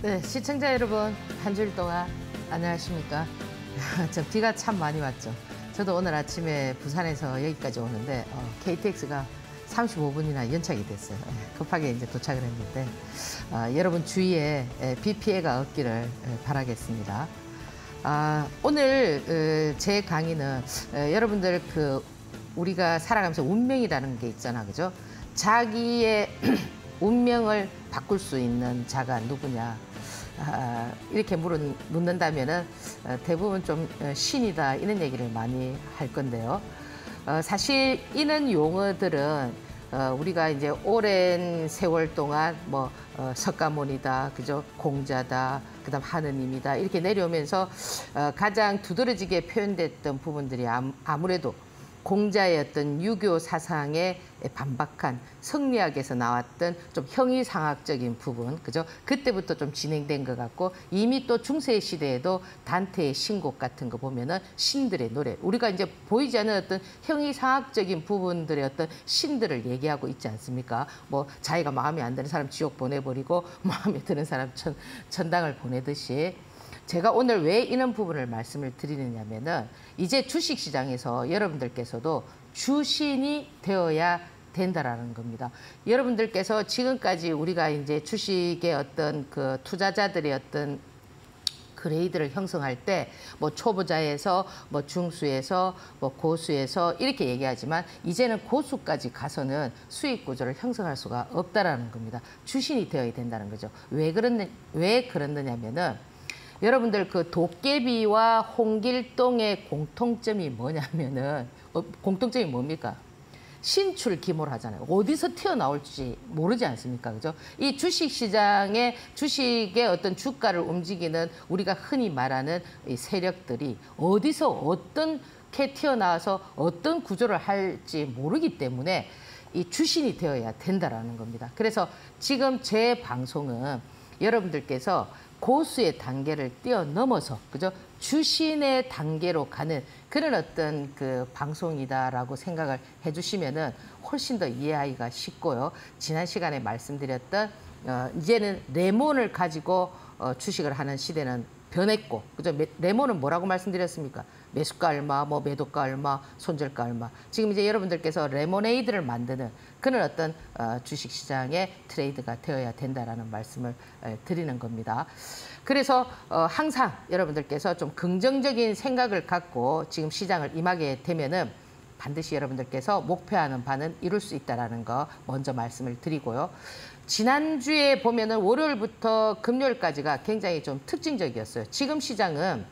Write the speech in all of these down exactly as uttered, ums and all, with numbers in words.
네, 시청자 여러분, 한 주일 동안 안녕하십니까? 저 비가 참 많이 왔죠. 저도 오늘 아침에 부산에서 여기까지 오는데 어, 케이티엑스가 삼십오 분이나 연착이 됐어요. 급하게 이제 도착을 했는데 어, 여러분 주위에 비 피해가 없기를 바라겠습니다. 아, 오늘 어, 제 강의는 어, 여러분들 그 우리가 살아가면서 운명이라는 게 있잖아, 그죠? 자기의 운명을 바꿀 수 있는 자가 누구냐? 아, 이렇게 물어, 묻는다면은 어, 대부분 좀 어, 신이다 이런 얘기를 많이 할 건데요. 어, 사실 이런 용어들은 어, 우리가 이제 오랜 세월 동안 뭐 어, 석가모니다, 그죠? 공자다, 그다음 하느님이다 이렇게 내려오면서 어, 가장 두드러지게 표현됐던 부분들이 암, 아무래도 공자의 어떤 유교 사상에 반박한 성리학에서 나왔던 좀 형이상학적인 부분, 그죠? 그때부터 좀 진행된 것 같고, 이미 또 중세 시대에도 단테의 신곡 같은 거 보면은 신들의 노래, 우리가 이제 보이지 않는 어떤 형이상학적인 부분들의 어떤 신들을 얘기하고 있지 않습니까? 뭐 자기가 마음에 안 드는 사람 지옥 보내버리고 마음에 드는 사람 천, 천당을 보내듯이. 제가 오늘 왜 이런 부분을 말씀을 드리느냐면은 이제 주식시장에서 여러분들께서도 주신이 되어야 된다라는 겁니다. 여러분들께서 지금까지 우리가 이제 주식의 어떤 그 투자자들의 어떤 그레이드를 형성할 때 뭐 초보자에서 뭐 중수에서 뭐 고수에서 이렇게 얘기하지만 이제는 고수까지 가서는 수익 구조를 형성할 수가 없다라는 겁니다. 주신이 되어야 된다는 거죠. 왜 그러느 왜 그러느냐면은 여러분들 그 도깨비와 홍길동의 공통점이 뭐냐면은 어, 공통점이 뭡니까? 신출귀몰하잖아요. 어디서 튀어나올지 모르지 않습니까? 그죠? 이 주식시장의 주식의 어떤 주가를 움직이는 우리가 흔히 말하는 이 세력들이 어디서 어떻게 튀어나와서 어떤 구조를 할지 모르기 때문에 이 주신이 되어야 된다라는 겁니다. 그래서 지금 제 방송은 여러분들께서 고수의 단계를 뛰어넘어서, 그죠? 주신의 단계로 가는 그런 어떤 그 방송이다라고 생각을 해주시면은 훨씬 더 이해하기가 쉽고요. 지난 시간에 말씀드렸던 어, 이제는 레몬을 가지고 어, 주식을 하는 시대는 변했고, 그죠? 레몬은 뭐라고 말씀드렸습니까? 매수가 얼마, 뭐 매도가 얼마, 손절가 얼마. 지금 이제 여러분들께서 레모네이드를 만드는 그런 어떤 어, 주식시장의 트레이드가 되어야 된다라는 말씀을 에, 드리는 겁니다. 그래서 어, 항상 여러분들께서 좀 긍정적인 생각을 갖고 지금 시장을 임하게 되면은 반드시 여러분들께서 목표하는 바는 이룰 수 있다라는 거 먼저 말씀을 드리고요. 지난주에 보면은 월요일부터 금요일까지가 굉장히 좀 특징적이었어요. 지금 시장은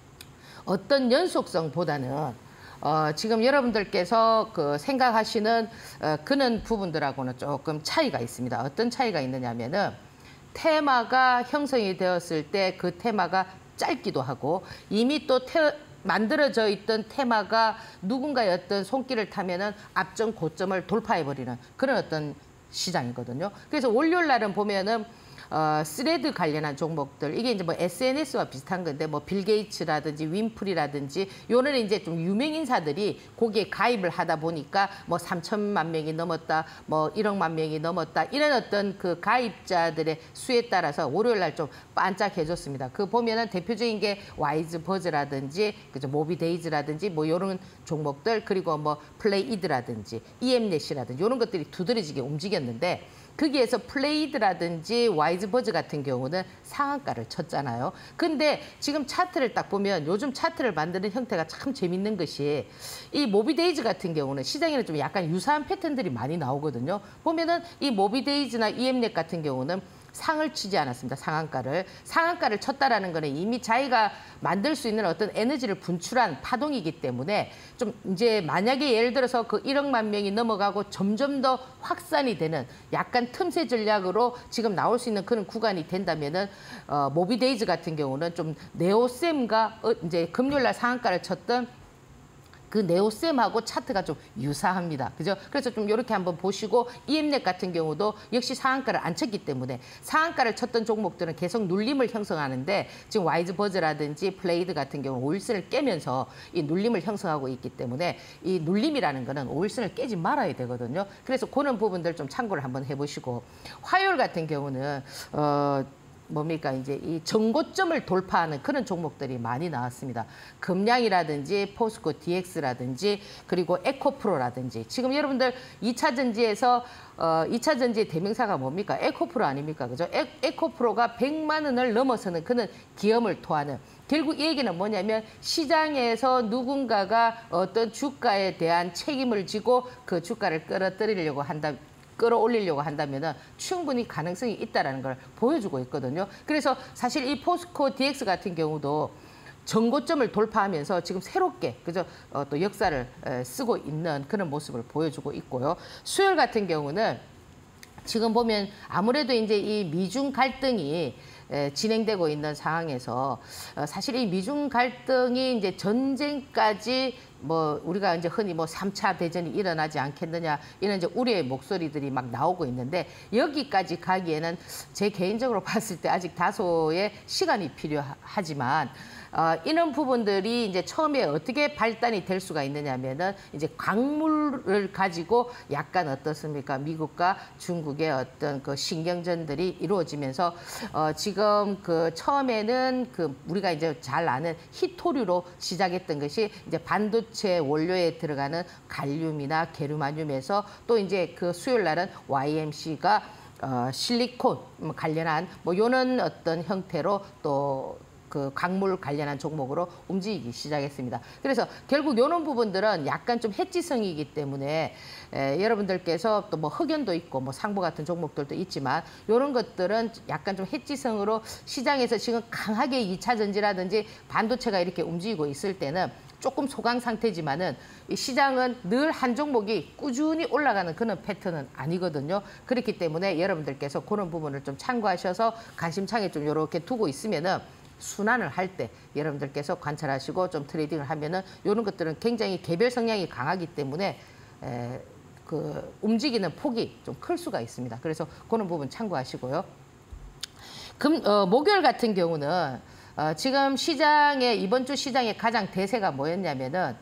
어떤 연속성보다는 어, 지금 여러분들께서 그 생각하시는 어, 그런 부분들하고는 조금 차이가 있습니다. 어떤 차이가 있느냐면은 테마가 형성이 되었을 때 그 테마가 짧기도 하고 이미 또 테, 만들어져 있던 테마가 누군가의 어떤 손길을 타면은 앞전 고점을 돌파해버리는 그런 어떤 시장이거든요. 그래서 월요일 날은 보면은 어, 스레드 관련한 종목들, 이게 이제 뭐 에스엔에스와 비슷한 건데, 뭐 빌 게이츠라든지 윈프리라든지 요런 이제 좀 유명 인사들이 거기에 가입을 하다 보니까 뭐 삼천만 명이 넘었다, 뭐 일억만 명이 넘었다, 이런 어떤 그 가입자들의 수에 따라서 월요일 날 좀 반짝해졌습니다. 그 보면은 대표적인 게 와이즈 버즈라든지, 그죠, 모비데이즈라든지 뭐 요런 종목들, 그리고 뭐 플레이드라든지 이엠넷이라든지 요런 것들이 두드러지게 움직였는데, 거기에서 플레이드라든지 와이즈버즈 같은 경우는 상한가를 쳤잖아요. 근데 지금 차트를 딱 보면 요즘 차트를 만드는 형태가 참 재밌는 것이, 이 모비데이즈 같은 경우는 시장에는 좀 약간 유사한 패턴들이 많이 나오거든요. 보면은 이 모비데이즈나 이엠넷 같은 경우는 상을 치지 않았습니다. 상한가를. 상한가를 쳤다라는 거는 이미 자기가 만들 수 있는 어떤 에너지를 분출한 파동이기 때문에 좀 이제 만약에 예를 들어서 그 일억만 명이 넘어가고 점점 더 확산이 되는 약간 틈새 전략으로 지금 나올 수 있는 그런 구간이 된다면은 어, 모비데이즈 같은 경우는 좀 네오셈과 어, 이제 금요일 날 상한가를 쳤던 그 네오셈하고 차트가 좀 유사합니다. 그죠? 그래서 좀 이렇게 한번 보시고, 이엠넷 같은 경우도 역시 상한가를 안 쳤기 때문에 상한가를 쳤던 종목들은 계속 눌림을 형성하는데, 지금 와이즈버즈라든지 플레이드 같은 경우는 오일선을 깨면서 이 눌림을 형성하고 있기 때문에 이 눌림이라는 거는 오일선을 깨지 말아야 되거든요. 그래서 그런 부분들 좀 참고를 한번 해보시고, 화요일 같은 경우는 어 뭡니까 이제 이 전고점을 돌파하는 그런 종목들이 많이 나왔습니다. 금량이라든지 포스코 디엑스라든지 그리고 에코프로라든지 지금 여러분들 이 차 전지에서 어, 이 차 전지의 대명사가 뭡니까? 에코프로 아닙니까? 그죠? 에, 에코프로가 백만 원을 넘어서는 그런 기염을 토하는 결국 이 얘기는 뭐냐면 시장에서 누군가가 어떤 주가에 대한 책임을 지고 그 주가를 끌어들이려고 한다. 끌어올리려고 한다면 충분히 가능성이 있다는 걸 보여주고 있거든요. 그래서 사실 이 포스코 디엑스 같은 경우도 전고점을 돌파하면서 지금 새롭게 그죠 어, 또 역사를 에, 쓰고 있는 그런 모습을 보여주고 있고요. 수혈 같은 경우는 지금 보면 아무래도 이제 이 미중 갈등이 에, 진행되고 있는 상황에서 어, 사실 이 미중 갈등이 이제 전쟁까지 뭐 우리가 이제 흔히 뭐 삼 차 대전이 일어나지 않겠느냐 이런 이제 우려의 목소리들이 막 나오고 있는데 여기까지 가기에는 제 개인적으로 봤을 때 아직 다소의 시간이 필요하지만 어, 이런 부분들이 이제 처음에 어떻게 발단이 될 수가 있느냐면은 이제 광물을 가지고 약간 어떻습니까? 미국과 중국의 어떤 그 신경전들이 이루어지면서 어, 지금 그 처음에는 그 우리가 이제 잘 아는 히토류로 시작했던 것이 이제 반도체 원료에 들어가는 갈륨이나 게르마늄에서 또 이제 그 수요일 날은 와이엠씨가 어, 실리콘 관련한 뭐 이런 어떤 형태로 또 그 광물 관련한 종목으로 움직이기 시작했습니다. 그래서 결국 이런 부분들은 약간 좀 해지성이기 때문에 에, 여러분들께서 또 뭐 흑연도 있고 뭐 상보 같은 종목들도 있지만 이런 것들은 약간 좀 해지성으로 시장에서 지금 강하게 이 차 전지라든지 반도체가 이렇게 움직이고 있을 때는 조금 소강 상태지만은 이 시장은 늘 한 종목이 꾸준히 올라가는 그런 패턴은 아니거든요. 그렇기 때문에 여러분들께서 그런 부분을 좀 참고하셔서 관심창에 좀 이렇게 두고 있으면은 순환을 할 때 여러분들께서 관찰하시고 좀 트레이딩을 하면은 이런 것들은 굉장히 개별 성향이 강하기 때문에 에, 그 움직이는 폭이 좀 클 수가 있습니다. 그래서 그런 부분 참고하시고요. 금, 어, 목요일 같은 경우는 어, 지금 시장의 이번 주 시장의 가장 대세가 뭐였냐면은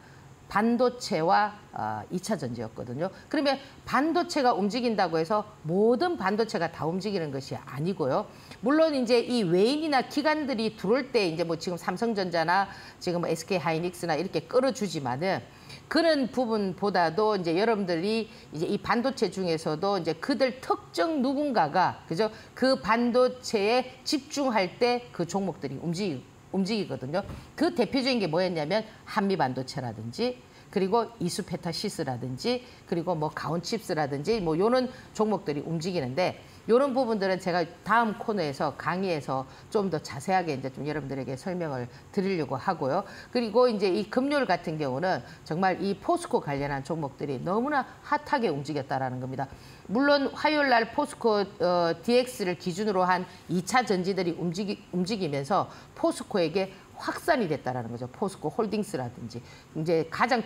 반도체와 어, 이 차 전지였거든요. 그러면 반도체가 움직인다고 해서 모든 반도체가 다 움직이는 것이 아니고요. 물론 이제 이 외인이나 기관들이 들어올 때 이제 뭐 지금 삼성전자나 지금 뭐 에스케이하이닉스나 이렇게 끌어주지만은 그런 부분보다도 이제 여러분들이 이제 이 반도체 중에서도 이제 그들 특정 누군가가 그죠? 그 반도체에 집중할 때 그 종목들이 움직이 움직이거든요. 그 대표적인 게 뭐였냐면 한미 반도체라든지 그리고 이수페타시스라든지 그리고 뭐 가온칩스라든지 뭐 요런 종목들이 움직이는데 이런 부분들은 제가 다음 코너에서 강의에서 좀 더 자세하게 이제 좀 여러분들에게 설명을 드리려고 하고요. 그리고 이제 이 금요일 같은 경우는 정말 이 포스코 관련한 종목들이 너무나 핫하게 움직였다라는 겁니다. 물론 화요일 날 포스코 어, 디엑스를 기준으로 한 이 차 전지들이 움직이, 움직이면서 포스코에게 확산이 됐다라는 거죠. 포스코 홀딩스라든지 이제 가장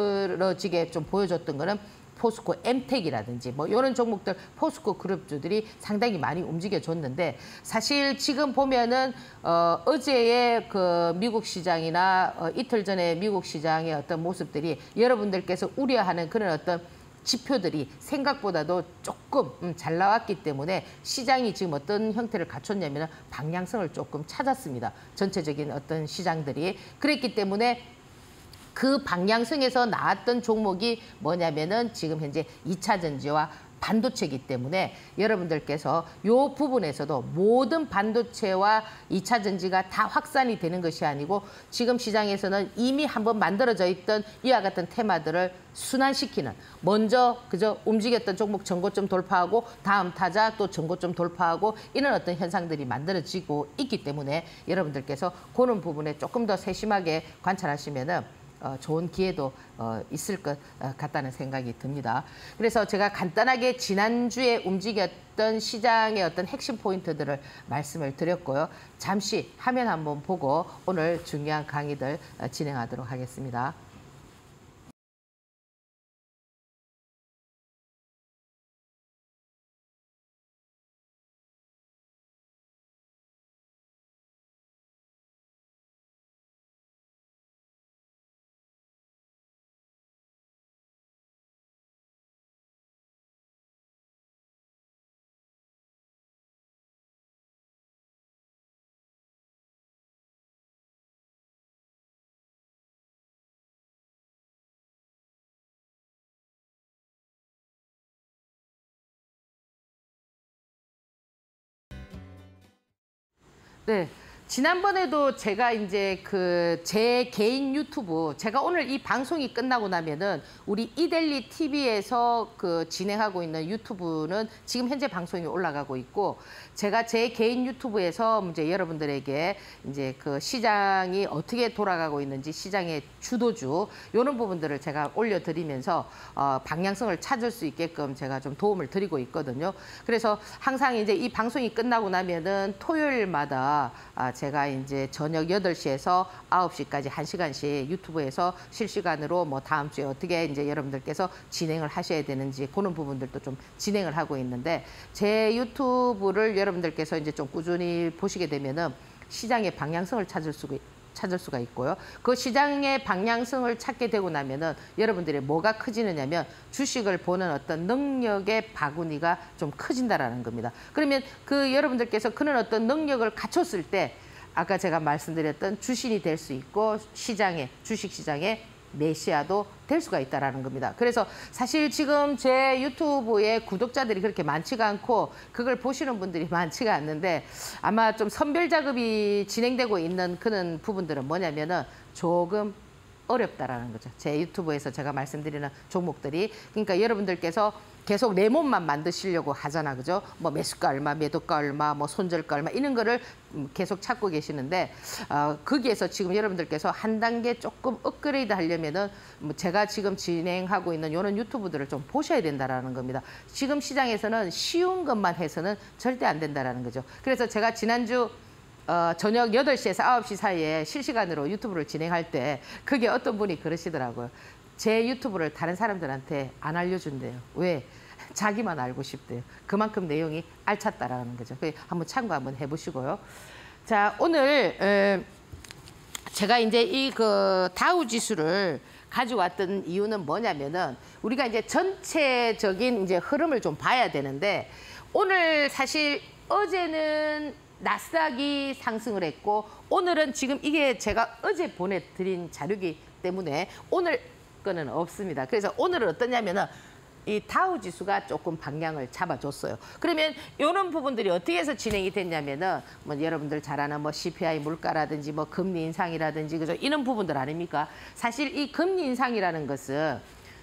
두드러지게 좀 보여줬던 거는 포스코 엠텍이라든지 뭐 이런 종목들 포스코 그룹주들이 상당히 많이 움직여줬는데 사실 지금 보면은 어, 어제의 그 미국 시장이나 어, 이틀 전에 미국 시장의 어떤 모습들이 여러분들께서 우려하는 그런 어떤 지표들이 생각보다도 조금 음, 잘 나왔기 때문에 시장이 지금 어떤 형태를 갖췄냐면 방향성을 조금 찾았습니다. 전체적인 어떤 시장들이. 그랬기 때문에 그 방향성에서 나왔던 종목이 뭐냐면은 지금 현재 이 차 전지와 반도체이기 때문에 여러분들께서 이 부분에서도 모든 반도체와 이 차 전지가 다 확산이 되는 것이 아니고 지금 시장에서는 이미 한번 만들어져 있던 이와 같은 테마들을 순환시키는 먼저 그저 움직였던 종목 전고점 돌파하고 다음 타자 또 전고점 돌파하고 이런 어떤 현상들이 만들어지고 있기 때문에 여러분들께서 그런 부분에 조금 더 세심하게 관찰하시면은 어, 좋은 기회도 어, 있을 것 어, 같다는 생각이 듭니다. 그래서 제가 간단하게 지난주에 움직였던 시장의 어떤 핵심 포인트들을 말씀을 드렸고요. 잠시 화면 한번 보고 오늘 중요한 강의들 어, 진행하도록 하겠습니다. 네. 지난번에도 제가 이제 그 제 개인 유튜브, 제가 오늘 이 방송이 끝나고 나면은 우리 이델리 티비에서 그 진행하고 있는 유튜브는 지금 현재 방송이 올라가고 있고, 제가 제 개인 유튜브에서 이제 여러분들에게 이제 그 시장이 어떻게 돌아가고 있는지, 시장의 주도주 이런 부분들을 제가 올려드리면서 어, 방향성을 찾을 수 있게끔 제가 좀 도움을 드리고 있거든요. 그래서 항상 이제 이 방송이 끝나고 나면은 토요일마다 아, 제가 이제 저녁 여덟 시에서 아홉 시까지 한 시간씩 유튜브에서 실시간으로 뭐 다음 주에 어떻게 이제 여러분들께서 진행을 하셔야 되는지 그런 부분들도 좀 진행을 하고 있는데, 제 유튜브를 여러분들께서 이제 좀 꾸준히 보시게 되면은 시장의 방향성을 찾을 수가 찾을 수가 있고요. 그 시장의 방향성을 찾게 되고 나면은 여러분들이 뭐가 커지느냐면 주식을 보는 어떤 능력의 바구니가 좀 커진다라는 겁니다. 그러면 그 여러분들께서 그런 어떤 능력을 갖췄을 때 아까 제가 말씀드렸던 주신이 될 수 있고 시장에, 주식 시장에 메시아도 될 수가 있다라는 겁니다. 그래서 사실 지금 제 유튜브에 구독자들이 그렇게 많지가 않고 그걸 보시는 분들이 많지가 않는데, 아마 좀 선별 작업이 진행되고 있는 그런 부분들은 뭐냐면은 조금 어렵다라는 거죠. 제 유튜브에서 제가 말씀드리는 종목들이. 그러니까 여러분들께서 계속 내 몸만 만드시려고 하잖아, 그죠? 뭐 매수가 얼마, 매도가 얼마, 뭐 손절가 얼마 이런 거를 계속 찾고 계시는데, 어, 거기에서 지금 여러분들께서 한 단계 조금 업그레이드 하려면은 뭐 제가 지금 진행하고 있는 이런 유튜브들을 좀 보셔야 된다라는 겁니다. 지금 시장에서는 쉬운 것만 해서는 절대 안 된다라는 거죠. 그래서 제가 지난주 어, 저녁 여덟 시에서 아홉 시 사이에 실시간으로 유튜브를 진행할 때 그게 어떤 분이 그러시더라고요. 제 유튜브를 다른 사람들한테 안 알려준대요. 왜? 자기만 알고 싶대요. 그만큼 내용이 알찼다라는 거죠. 한번 참고 한번 해보시고요. 자, 오늘 에, 제가 이제 이 그 다우 지수를 가져왔던 이유는 뭐냐면은 우리가 이제 전체적인 이제 흐름을 좀 봐야 되는데, 오늘 사실 어제는 나스닥이 상승을 했고 오늘은 지금 이게 제가 어제 보내드린 자료이기 때문에 오늘 거는 없습니다. 그래서 오늘은 어떠냐면은 이 다우 지수가 조금 방향을 잡아줬어요. 그러면 이런 부분들이 어떻게 해서 진행이 됐냐면은 뭐 여러분들 잘 아는 뭐 씨피아이 물가라든지 뭐 금리 인상이라든지 그죠? 이런 부분들 아닙니까? 사실 이 금리 인상이라는 것은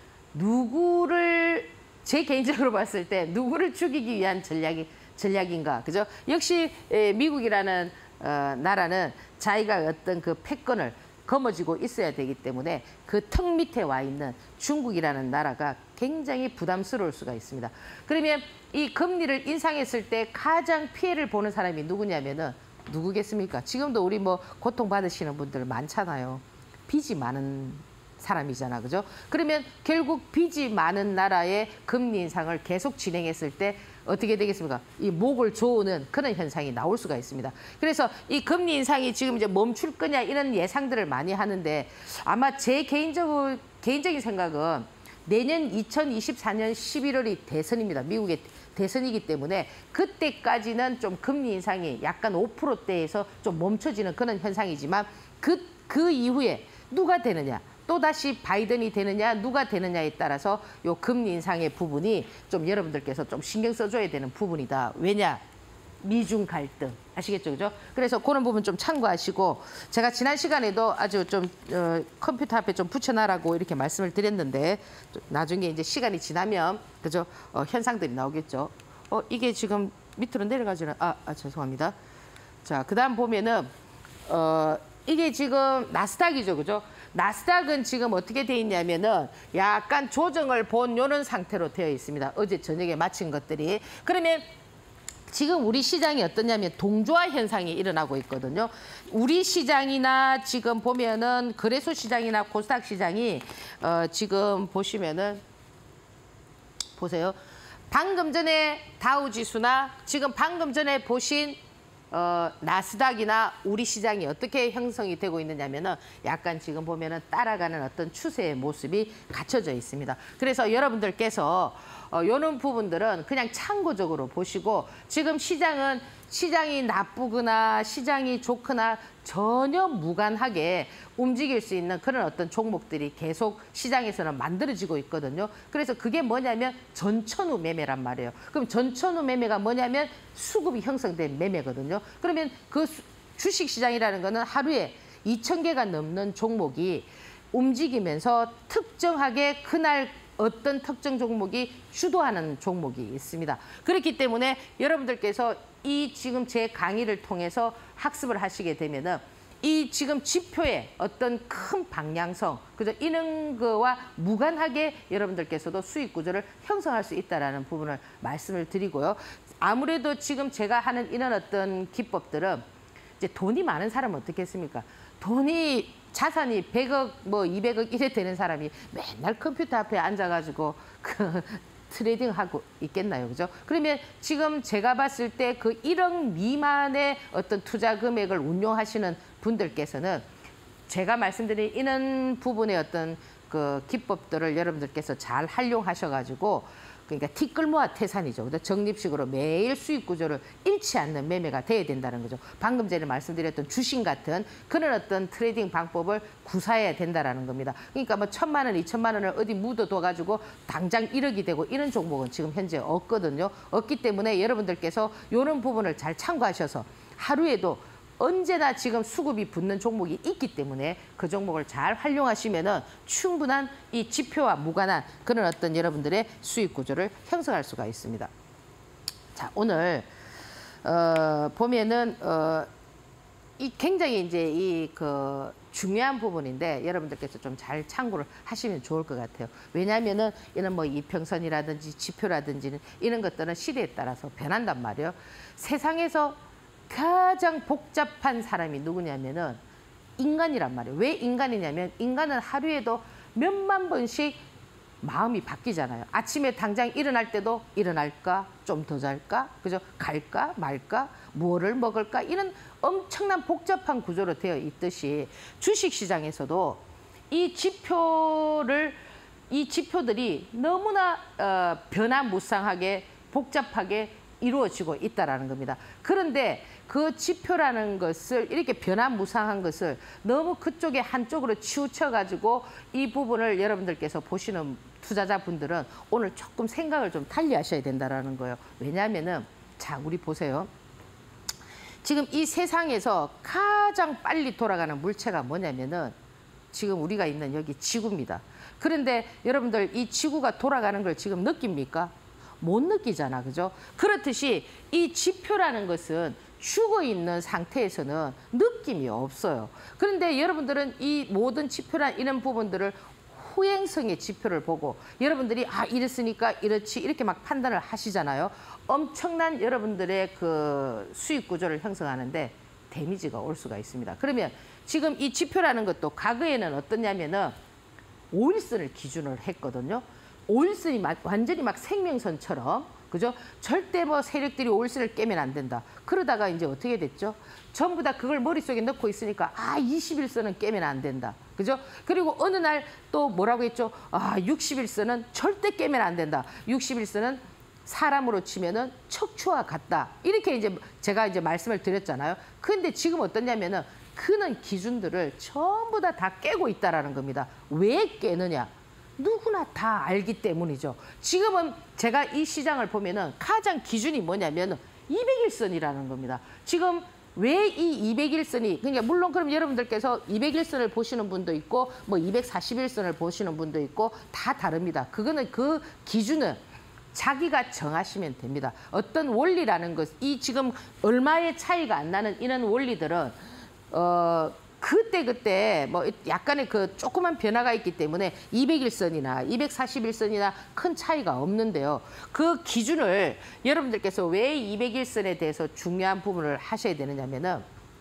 누구를, 제 개인적으로 봤을 때 누구를 죽이기 위한 전략이 전략인가, 그죠? 역시 미국이라는 어, 나라는 자기가 어떤 그 패권을 거머쥐고 있어야 되기 때문에 그 턱 밑에 와 있는 중국이라는 나라가 굉장히 부담스러울 수가 있습니다. 그러면 이 금리를 인상했을 때 가장 피해를 보는 사람이 누구냐면은 누구겠습니까? 지금도 우리 뭐 고통받으시는 분들 많잖아요. 빚이 많은 사람이잖아, 그죠? 그러면 결국 빚이 많은 나라의 금리 인상을 계속 진행했을 때 어떻게 되겠습니까? 이 목을 조우는 그런 현상이 나올 수가 있습니다. 그래서 이 금리 인상이 지금 이제 멈출 거냐 이런 예상들을 많이 하는데, 아마 제 개인적으로, 개인적인 생각은 내년 이천이십사 년 십일월이 대선입니다. 미국의 대선이기 때문에 그때까지는 좀 금리 인상이 약간 오 퍼센트대에서 좀 멈춰지는 그런 현상이지만 그, 그 이후에 누가 되느냐, 또다시 바이든이 되느냐 누가 되느냐에 따라서 요 금리 인상의 부분이 좀 여러분들께서 좀 신경 써줘야 되는 부분이다. 왜냐? 미중 갈등 아시겠죠, 그죠? 그래서 그런 부분 좀 참고하시고, 제가 지난 시간에도 아주 좀 어, 컴퓨터 앞에 좀 붙여놔라고 이렇게 말씀을 드렸는데, 나중에 이제 시간이 지나면 그죠? 어, 현상들이 나오겠죠. 어, 이게 지금 밑으로 내려가지는 아, 아 죄송합니다. 자, 그다음 보면은 어, 이게 지금 나스닥이죠, 그죠? 나스닥은 지금 어떻게 돼 있냐면은 약간 조정을 본 이런 상태로 되어 있습니다. 어제 저녁에 마친 것들이. 그러면 지금 우리 시장이 어떠냐면 동조화 현상이 일어나고 있거든요. 우리 시장이나 지금 보면은 거래소 시장이나 코스닥 시장이 어 지금 보시면은 보세요. 방금 전에 다우 지수나 지금 방금 전에 보신 어, 나스닥이나 우리 시장이 어떻게 형성이 되고 있느냐면은 약간 지금 보면은 따라가는 어떤 추세의 모습이 갖춰져 있습니다. 그래서 여러분들께서 어, 이런 부분들은 그냥 참고적으로 보시고, 지금 시장은 시장이 나쁘거나 시장이 좋거나 전혀 무관하게 움직일 수 있는 그런 어떤 종목들이 계속 시장에서는 만들어지고 있거든요. 그래서 그게 뭐냐면 전천후 매매란 말이에요. 그럼 전천후 매매가 뭐냐면 수급이 형성된 매매거든요. 그러면 그 수, 주식시장이라는 거는 하루에 이천 개가 넘는 종목이 움직이면서 특정하게 그날 어떤 특정 종목이 주도하는 종목이 있습니다. 그렇기 때문에 여러분들께서 이 지금 제 강의를 통해서 학습을 하시게 되면은 이 지금 지표의 어떤 큰 방향성, 그죠? 이런 거와 무관하게 여러분들께서도 수익 구조를 형성할 수 있다는 부분을 말씀을 드리고요. 아무래도 지금 제가 하는 이런 어떤 기법들은 이제 돈이 많은 사람은 어떻겠습니까? 돈이 자산이 백억, 뭐 이백억 이래 되는 사람이 맨날 컴퓨터 앞에 앉아가지고 그 트레이딩하고 있겠나요, 그죠? 그러면 지금 제가 봤을 때 그 일억 미만의 어떤 투자 금액을 운용하시는 분들께서는 제가 말씀드린 이런 부분의 어떤 그 기법들을 여러분들께서 잘 활용하셔가지고 그러니까 티끌모아 태산이죠. 적립식으로 매일 수익 구조를 잃지 않는 매매가 돼야 된다는 거죠. 방금 전에 말씀드렸던 주식 같은 그런 어떤 트레이딩 방법을 구사해야 된다는 겁니다. 그러니까 뭐 천만 원, 이천만 원을 어디 묻어둬가지고 당장 일억이 되고 이런 종목은 지금 현재 없거든요. 없기 때문에 여러분들께서 이런 부분을 잘 참고하셔서 하루에도 언제나 지금 수급이 붙는 종목이 있기 때문에 그 종목을 잘 활용하시면은 충분한 이 지표와 무관한 그런 어떤 여러분들의 수익 구조를 형성할 수가 있습니다. 자, 오늘 어, 보면은 어, 이 굉장히 이제 이 그 중요한 부분인데 여러분들께서 좀 잘 참고를 하시면 좋을 것 같아요. 왜냐하면은 이런 뭐 이평선이라든지 지표라든지 이런 것들은 시대에 따라서 변한단 말이에요. 세상에서 가장 복잡한 사람이 누구냐면은 인간이란 말이에요. 왜 인간이냐면 인간은 하루에도 몇만 번씩 마음이 바뀌잖아요. 아침에 당장 일어날 때도 일어날까? 좀 더 잘까? 그죠? 갈까? 말까? 뭐를 먹을까? 이런 엄청난 복잡한 구조로 되어 있듯이 주식시장에서도 이 지표를 이 지표들이 너무나 어, 변화무쌍하게 복잡하게 이루어지고 있다라는 겁니다. 그런데 그 지표라는 것을 이렇게 변화무쌍한 것을 너무 그쪽에 한쪽으로 치우쳐가지고 이 부분을 여러분들께서 보시는 투자자분들은 오늘 조금 생각을 좀 달리 하셔야 된다는 거예요. 왜냐하면은 자, 우리 보세요. 지금 이 세상에서 가장 빨리 돌아가는 물체가 뭐냐면은 지금 우리가 있는 여기 지구입니다. 그런데 여러분들 이 지구가 돌아가는 걸 지금 느낍니까? 못 느끼잖아, 그죠? 그렇듯이 이 지표라는 것은 죽어있는 상태에서는 느낌이 없어요. 그런데 여러분들은 이 모든 지표란 이런 부분들을 후행성의 지표를 보고 여러분들이 아 이랬으니까 이렇지 이렇게 막 판단을 하시잖아요. 엄청난 여러분들의 그 수익 구조를 형성하는데 데미지가 올 수가 있습니다. 그러면 지금 이 지표라는 것도 과거에는 어떠냐면은 오일선을 기준으로 했거든요. 오일선이 막 완전히 막 생명선처럼, 그죠? 절대 뭐 세력들이 오일선을 깨면 안 된다. 그러다가 이제 어떻게 됐죠? 전부 다 그걸 머릿속에 넣고 있으니까 아 이십일선은 깨면 안 된다. 그죠? 그리고 어느 날 또 뭐라고 했죠? 아 육십일선은 절대 깨면 안 된다. 육십일선은 사람으로 치면은 척추와 같다. 이렇게 이제 제가 이제 말씀을 드렸잖아요. 근데 지금 어떠냐면은 그런 기준들을 전부 다 다 깨고 있다라는 겁니다. 왜 깨느냐? 누구나 다 알기 때문이죠. 지금은 제가 이 시장을 보면은 가장 기준이 뭐냐면 이백일선이라는 겁니다. 지금 왜 이 이백일선이 그러니까 물론 그럼 여러분들께서 이백일선을 보시는 분도 있고 뭐 이백사십일선을 보시는 분도 있고 다 다릅니다. 그거는 그 기준은 자기가 정하시면 됩니다. 어떤 원리라는 것, 이 지금 얼마의 차이가 안 나는 이런 원리들은 어 그때 그때 뭐 약간의 그 조그만 변화가 있기 때문에 이백일선이나 이백사십일선이나 큰 차이가 없는데요. 그 기준을 여러분들께서 왜 이백일선에 대해서 중요한 부분을 하셔야 되느냐면은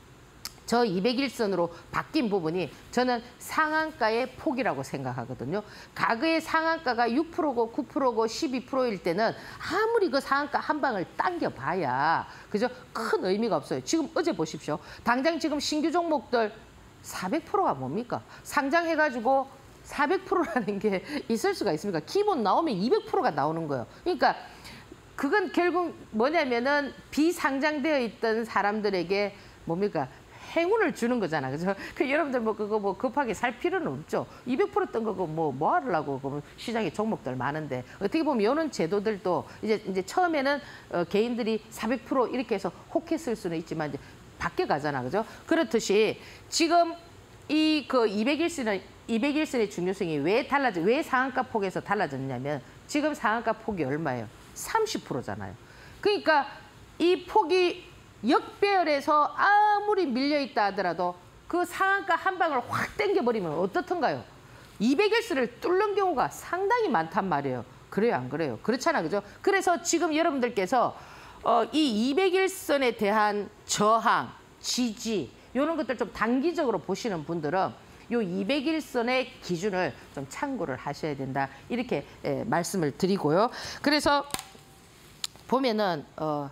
저 이백일선으로 바뀐 부분이 저는 상한가의 폭이라고 생각하거든요. 과거의 상한가가 육 퍼센트고 구 퍼센트고 십이 퍼센트일 때는 아무리 그 상한가 한 방을 당겨봐야 그죠? 큰 의미가 없어요. 지금 어제 보십시오. 당장 지금 신규 종목들 사백 퍼센트가 뭡니까? 상장해가지고 사백 퍼센트라는 게 있을 수가 있습니까? 기본 나오면 이백 퍼센트가 나오는 거예요. 그러니까 그건 결국 뭐냐면은 비상장되어 있던 사람들에게 뭡니까? 행운을 주는 거잖아, 그죠? 그 여러분들 뭐 그거 뭐 급하게 살 필요는 없죠. 이백 퍼센트 뜬 거고 뭐 뭐 하려고 그러면 시장에 종목들 많은데 어떻게 보면 이런 제도들도 이제 이제 처음에는 어, 개인들이 사백 퍼센트 이렇게 해서 혹했을 수는 있지만 이제 밖에 가잖아, 그죠? 그렇듯이 지금 이 그 이백일선의 이백일선의 중요성이 왜 달라져? 왜 상한가 폭에서 달라졌냐면 지금 상한가 폭이 얼마예요? 삼십 퍼센트잖아요. 그러니까 이 폭이 역배열에서 아무리 밀려 있다 하더라도 그 상한가 한 방을 확 당겨버리면 어떻던가요? 이백일선을 뚫는 경우가 상당히 많단 말이에요. 그래요, 안 그래요? 그렇잖아, 그죠? 그래서 지금 여러분들께서 어, 이 이백일선에 대한 저항, 지지 이런 것들 좀 단기적으로 보시는 분들은 요 이백일선의 기준을 좀 참고를 하셔야 된다. 이렇게 예, 말씀을 드리고요. 그래서 보면은 어,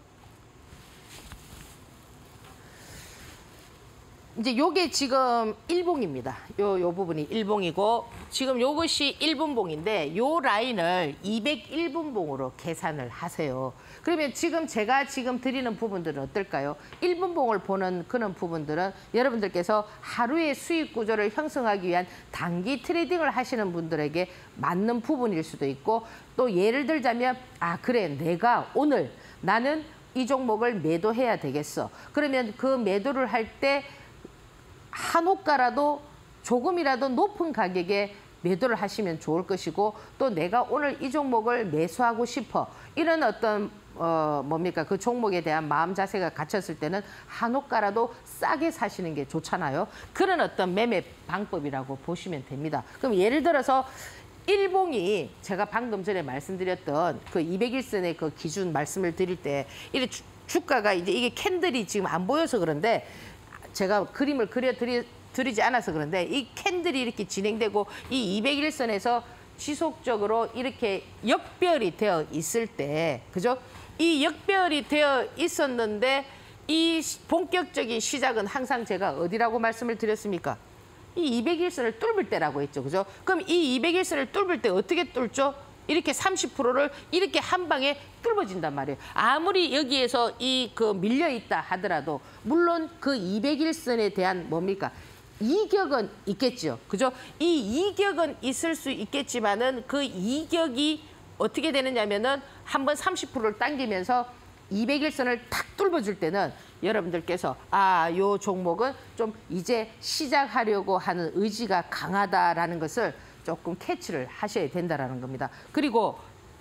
이제 요게 지금 일봉입니다. 요, 요 부분이 일봉이고 지금 요것이 일 분봉인데 요 라인을 이백일 분봉으로 계산을 하세요. 그러면 지금 제가 지금 드리는 부분들은 어떨까요? 일 분봉을 보는 그런 부분들은 여러분들께서 하루의 수익 구조를 형성하기 위한 단기 트레이딩을 하시는 분들에게 맞는 부분일 수도 있고 또 예를 들자면 아 그래 내가 오늘 나는 이 종목을 매도해야 되겠어. 그러면 그 매도를 할때 한 호가라도 조금이라도 높은 가격에 매도를 하시면 좋을 것이고 또 내가 오늘 이 종목을 매수하고 싶어 이런 어떤 어 뭡니까 그 종목에 대한 마음 자세가 갖췄을 때는 한 호가라도 싸게 사시는 게 좋잖아요. 그런 어떤 매매 방법이라고 보시면 됩니다. 그럼 예를 들어서 일봉이 제가 방금 전에 말씀드렸던 그 이백일선의 그 기준 말씀을 드릴 때 이 주가가 이제 이게 캔들이 지금 안 보여서 그런데 제가 그림을 그려드리, 드리지 않아서 그런데 이 캔들이 이렇게 진행되고 이 이백일선에서 지속적으로 이렇게 역배열이 되어 있을 때, 그죠? 이 역배열이 되어 있었는데 이 본격적인 시작은 항상 제가 어디라고 말씀을 드렸습니까? 이 이백일선을 뚫을 때라고 했죠, 그죠? 그럼 이 이백일선을 뚫을 때 어떻게 뚫죠? 이렇게 삼십 퍼센트를 이렇게 한 방에 뚫어진단 말이에요. 아무리 여기에서 이 그 밀려 있다 하더라도 물론 그 이백일선에 대한 뭡니까? 이격은 있겠죠. 그죠? 이 이격은 있을 수 있겠지만은 그 이격이 어떻게 되느냐면은 한번 삼십 퍼센트를 당기면서 이백일선을 탁 뚫어줄 때는 여러분들께서 아, 요 종목은 좀 이제 시작하려고 하는 의지가 강하다라는 것을 조금 캐치를 하셔야 된다라는 겁니다. 그리고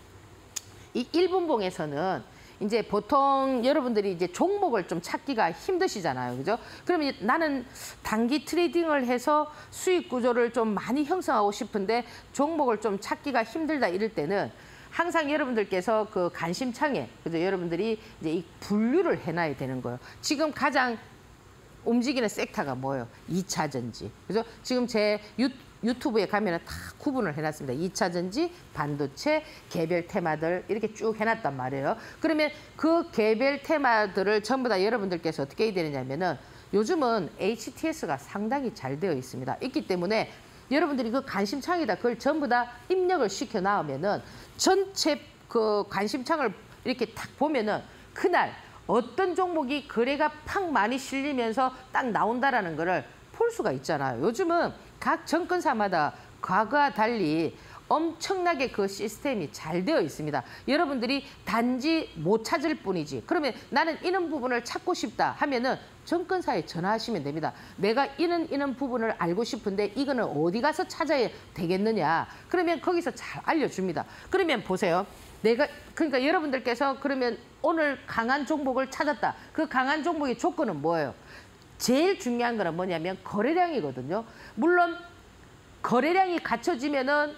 이 일 분봉에서는 이제 보통 여러분들이 이제 종목을 좀 찾기가 힘드시잖아요. 그죠? 그러면 나는 단기 트레이딩을 해서 수익 구조를 좀 많이 형성하고 싶은데 종목을 좀 찾기가 힘들다 이럴 때는 항상 여러분들께서 그 관심창에 그죠? 여러분들이 이제 이 분류를 해놔야 되는 거예요. 지금 가장 움직이는 섹터가 뭐예요? 이 차 전지. 그죠? 지금 제 유, 유튜브에 가면은 다 구분을 해놨습니다. 이 차 전지, 반도체, 개별 테마들 이렇게 쭉 해놨단 말이에요. 그러면 그 개별 테마들을 전부 다 여러분들께서 어떻게 해야 되느냐면은 요즘은 에이치티에스가 상당히 잘 되어 있습니다. 있기 때문에 여러분들이 그 관심창에다 그걸 전부 다 입력을 시켜 나오면은 전체 그 관심창을 이렇게 딱 보면은 그날 어떤 종목이 거래가 팍 많이 실리면서 딱 나온다라는 거를 볼 수가 있잖아요. 요즘은 각 증권사마다 과거와 달리 엄청나게 그 시스템이 잘 되어 있습니다. 여러분들이 단지 못 찾을 뿐이지. 그러면 나는 이런 부분을 찾고 싶다 하면은 증권사에 전화하시면 됩니다. 내가 이런 이런 부분을 알고 싶은데 이거는 어디 가서 찾아야 되겠느냐. 그러면 거기서 잘 알려줍니다. 그러면 보세요. 내가 그러니까 여러분들께서 그러면 오늘 강한 종목을 찾았다. 그 강한 종목의 조건은 뭐예요? 제일 중요한 거는 뭐냐면 거래량이거든요. 물론 거래량이 갖춰지면은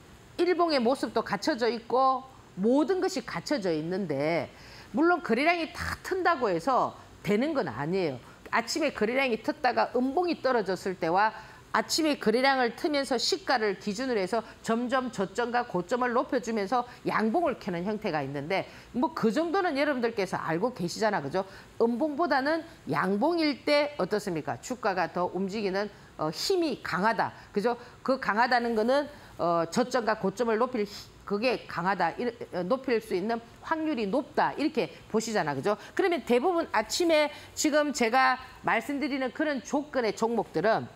일봉의 모습도 갖춰져 있고 모든 것이 갖춰져 있는데 물론 거래량이 다 튼다고 해서 되는 건 아니에요. 아침에 거래량이 텄다가 음봉이 떨어졌을 때와 아침에 거래량을 트면서 시가를 기준으로 해서 점점 저점과 고점을 높여주면서 양봉을 켜는 형태가 있는데 뭐 그 정도는 여러분들께서 알고 계시잖아, 그죠? 음봉보다는 양봉일 때 어떻습니까? 주가가 더 움직이는 어, 힘이 강하다, 그죠? 그 강하다는 거는 어, 저점과 고점을 높일 그게 강하다, 높일 수 있는 확률이 높다 이렇게 보시잖아, 그죠? 그러면 대부분 아침에 지금 제가 말씀드리는 그런 조건의 종목들은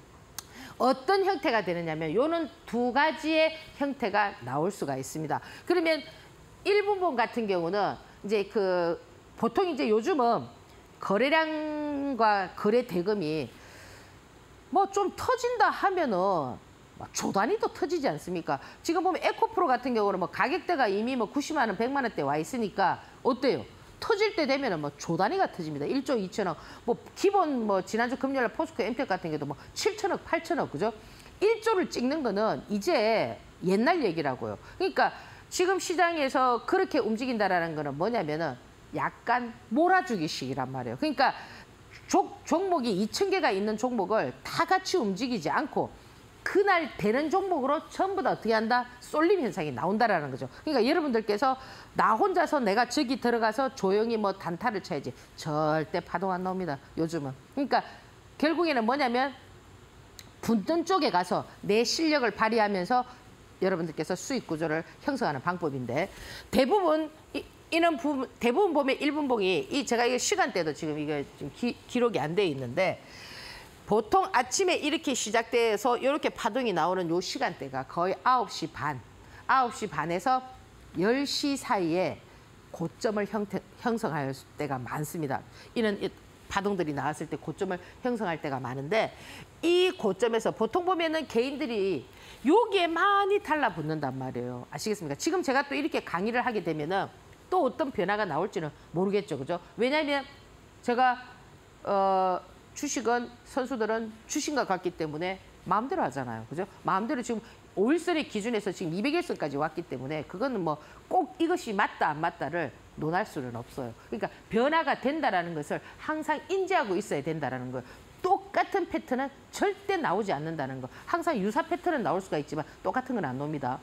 어떤 형태가 되느냐면 요는 두 가지의 형태가 나올 수가 있습니다. 그러면 일 분봉 같은 경우는 이제 그 보통 이제 요즘은 거래량과 거래 대금이 뭐 좀 터진다 하면은 막 조 단위도 터지지 않습니까? 지금 보면 에코프로 같은 경우는 뭐 가격대가 이미 뭐 구십만 원, 백만 원대 와 있으니까 어때요? 터질 때 되면은 뭐 조 단위가 터집니다. 일조 이천억. 뭐 기본 뭐 지난주 금요일 포스코 엠텍 같은 경우도 뭐 칠천억, 팔천억 그죠? 일조를 찍는 거는 이제 옛날 얘기라고요. 그러니까 지금 시장에서 그렇게 움직인다라는 거는 뭐냐면은 약간 몰아주기식이란 말이에요. 그러니까 종, 종목이 이천 개가 있는 종목을 다 같이 움직이지 않고 그날 되는 종목으로 전부 다 어떻게 한다? 쏠림 현상이 나온다라는 거죠. 그러니까 여러분들께서 나 혼자서 내가 저기 들어가서 조용히 뭐 단타를 쳐야지 절대 파동 안 나옵니다. 요즘은. 그러니까 결국에는 뭐냐면 붙는 쪽에 가서 내 실력을 발휘하면서 여러분들께서 수익 구조를 형성하는 방법인데 대부분 이, 이는 부분, 대부분 보면 일 분봉이 이 제가 이게 시간대도 지금 이게 지금 기, 기록이 안 돼 있는데 보통 아침에 이렇게 시작돼서 이렇게 파동이 나오는 요 시간대가 거의 아홉 시 반, 아홉 시 반에서 열 시 사이에 고점을 형태, 형성할 때가 많습니다. 이는 파동들이 나왔을 때 고점을 형성할 때가 많은데 이 고점에서 보통 보면은 개인들이 여기에 많이 달라붙는단 말이에요. 아시겠습니까? 지금 제가 또 이렇게 강의를 하게 되면은 또 어떤 변화가 나올지는 모르겠죠. 그죠? 왜냐하면 제가 어 주식은 선수들은 주식과 같기 때문에 마음대로 하잖아요. 그죠? 마음대로 지금 오일선의 기준에서 지금 이백일선까지 왔기 때문에 그거는 뭐 꼭 이것이 맞다 안 맞다를 논할 수는 없어요. 그러니까 변화가 된다라는 것을 항상 인지하고 있어야 된다라는 거예요. 똑같은 패턴은 절대 나오지 않는다는 거. 항상 유사 패턴은 나올 수가 있지만 똑같은 건 안 나옵니다.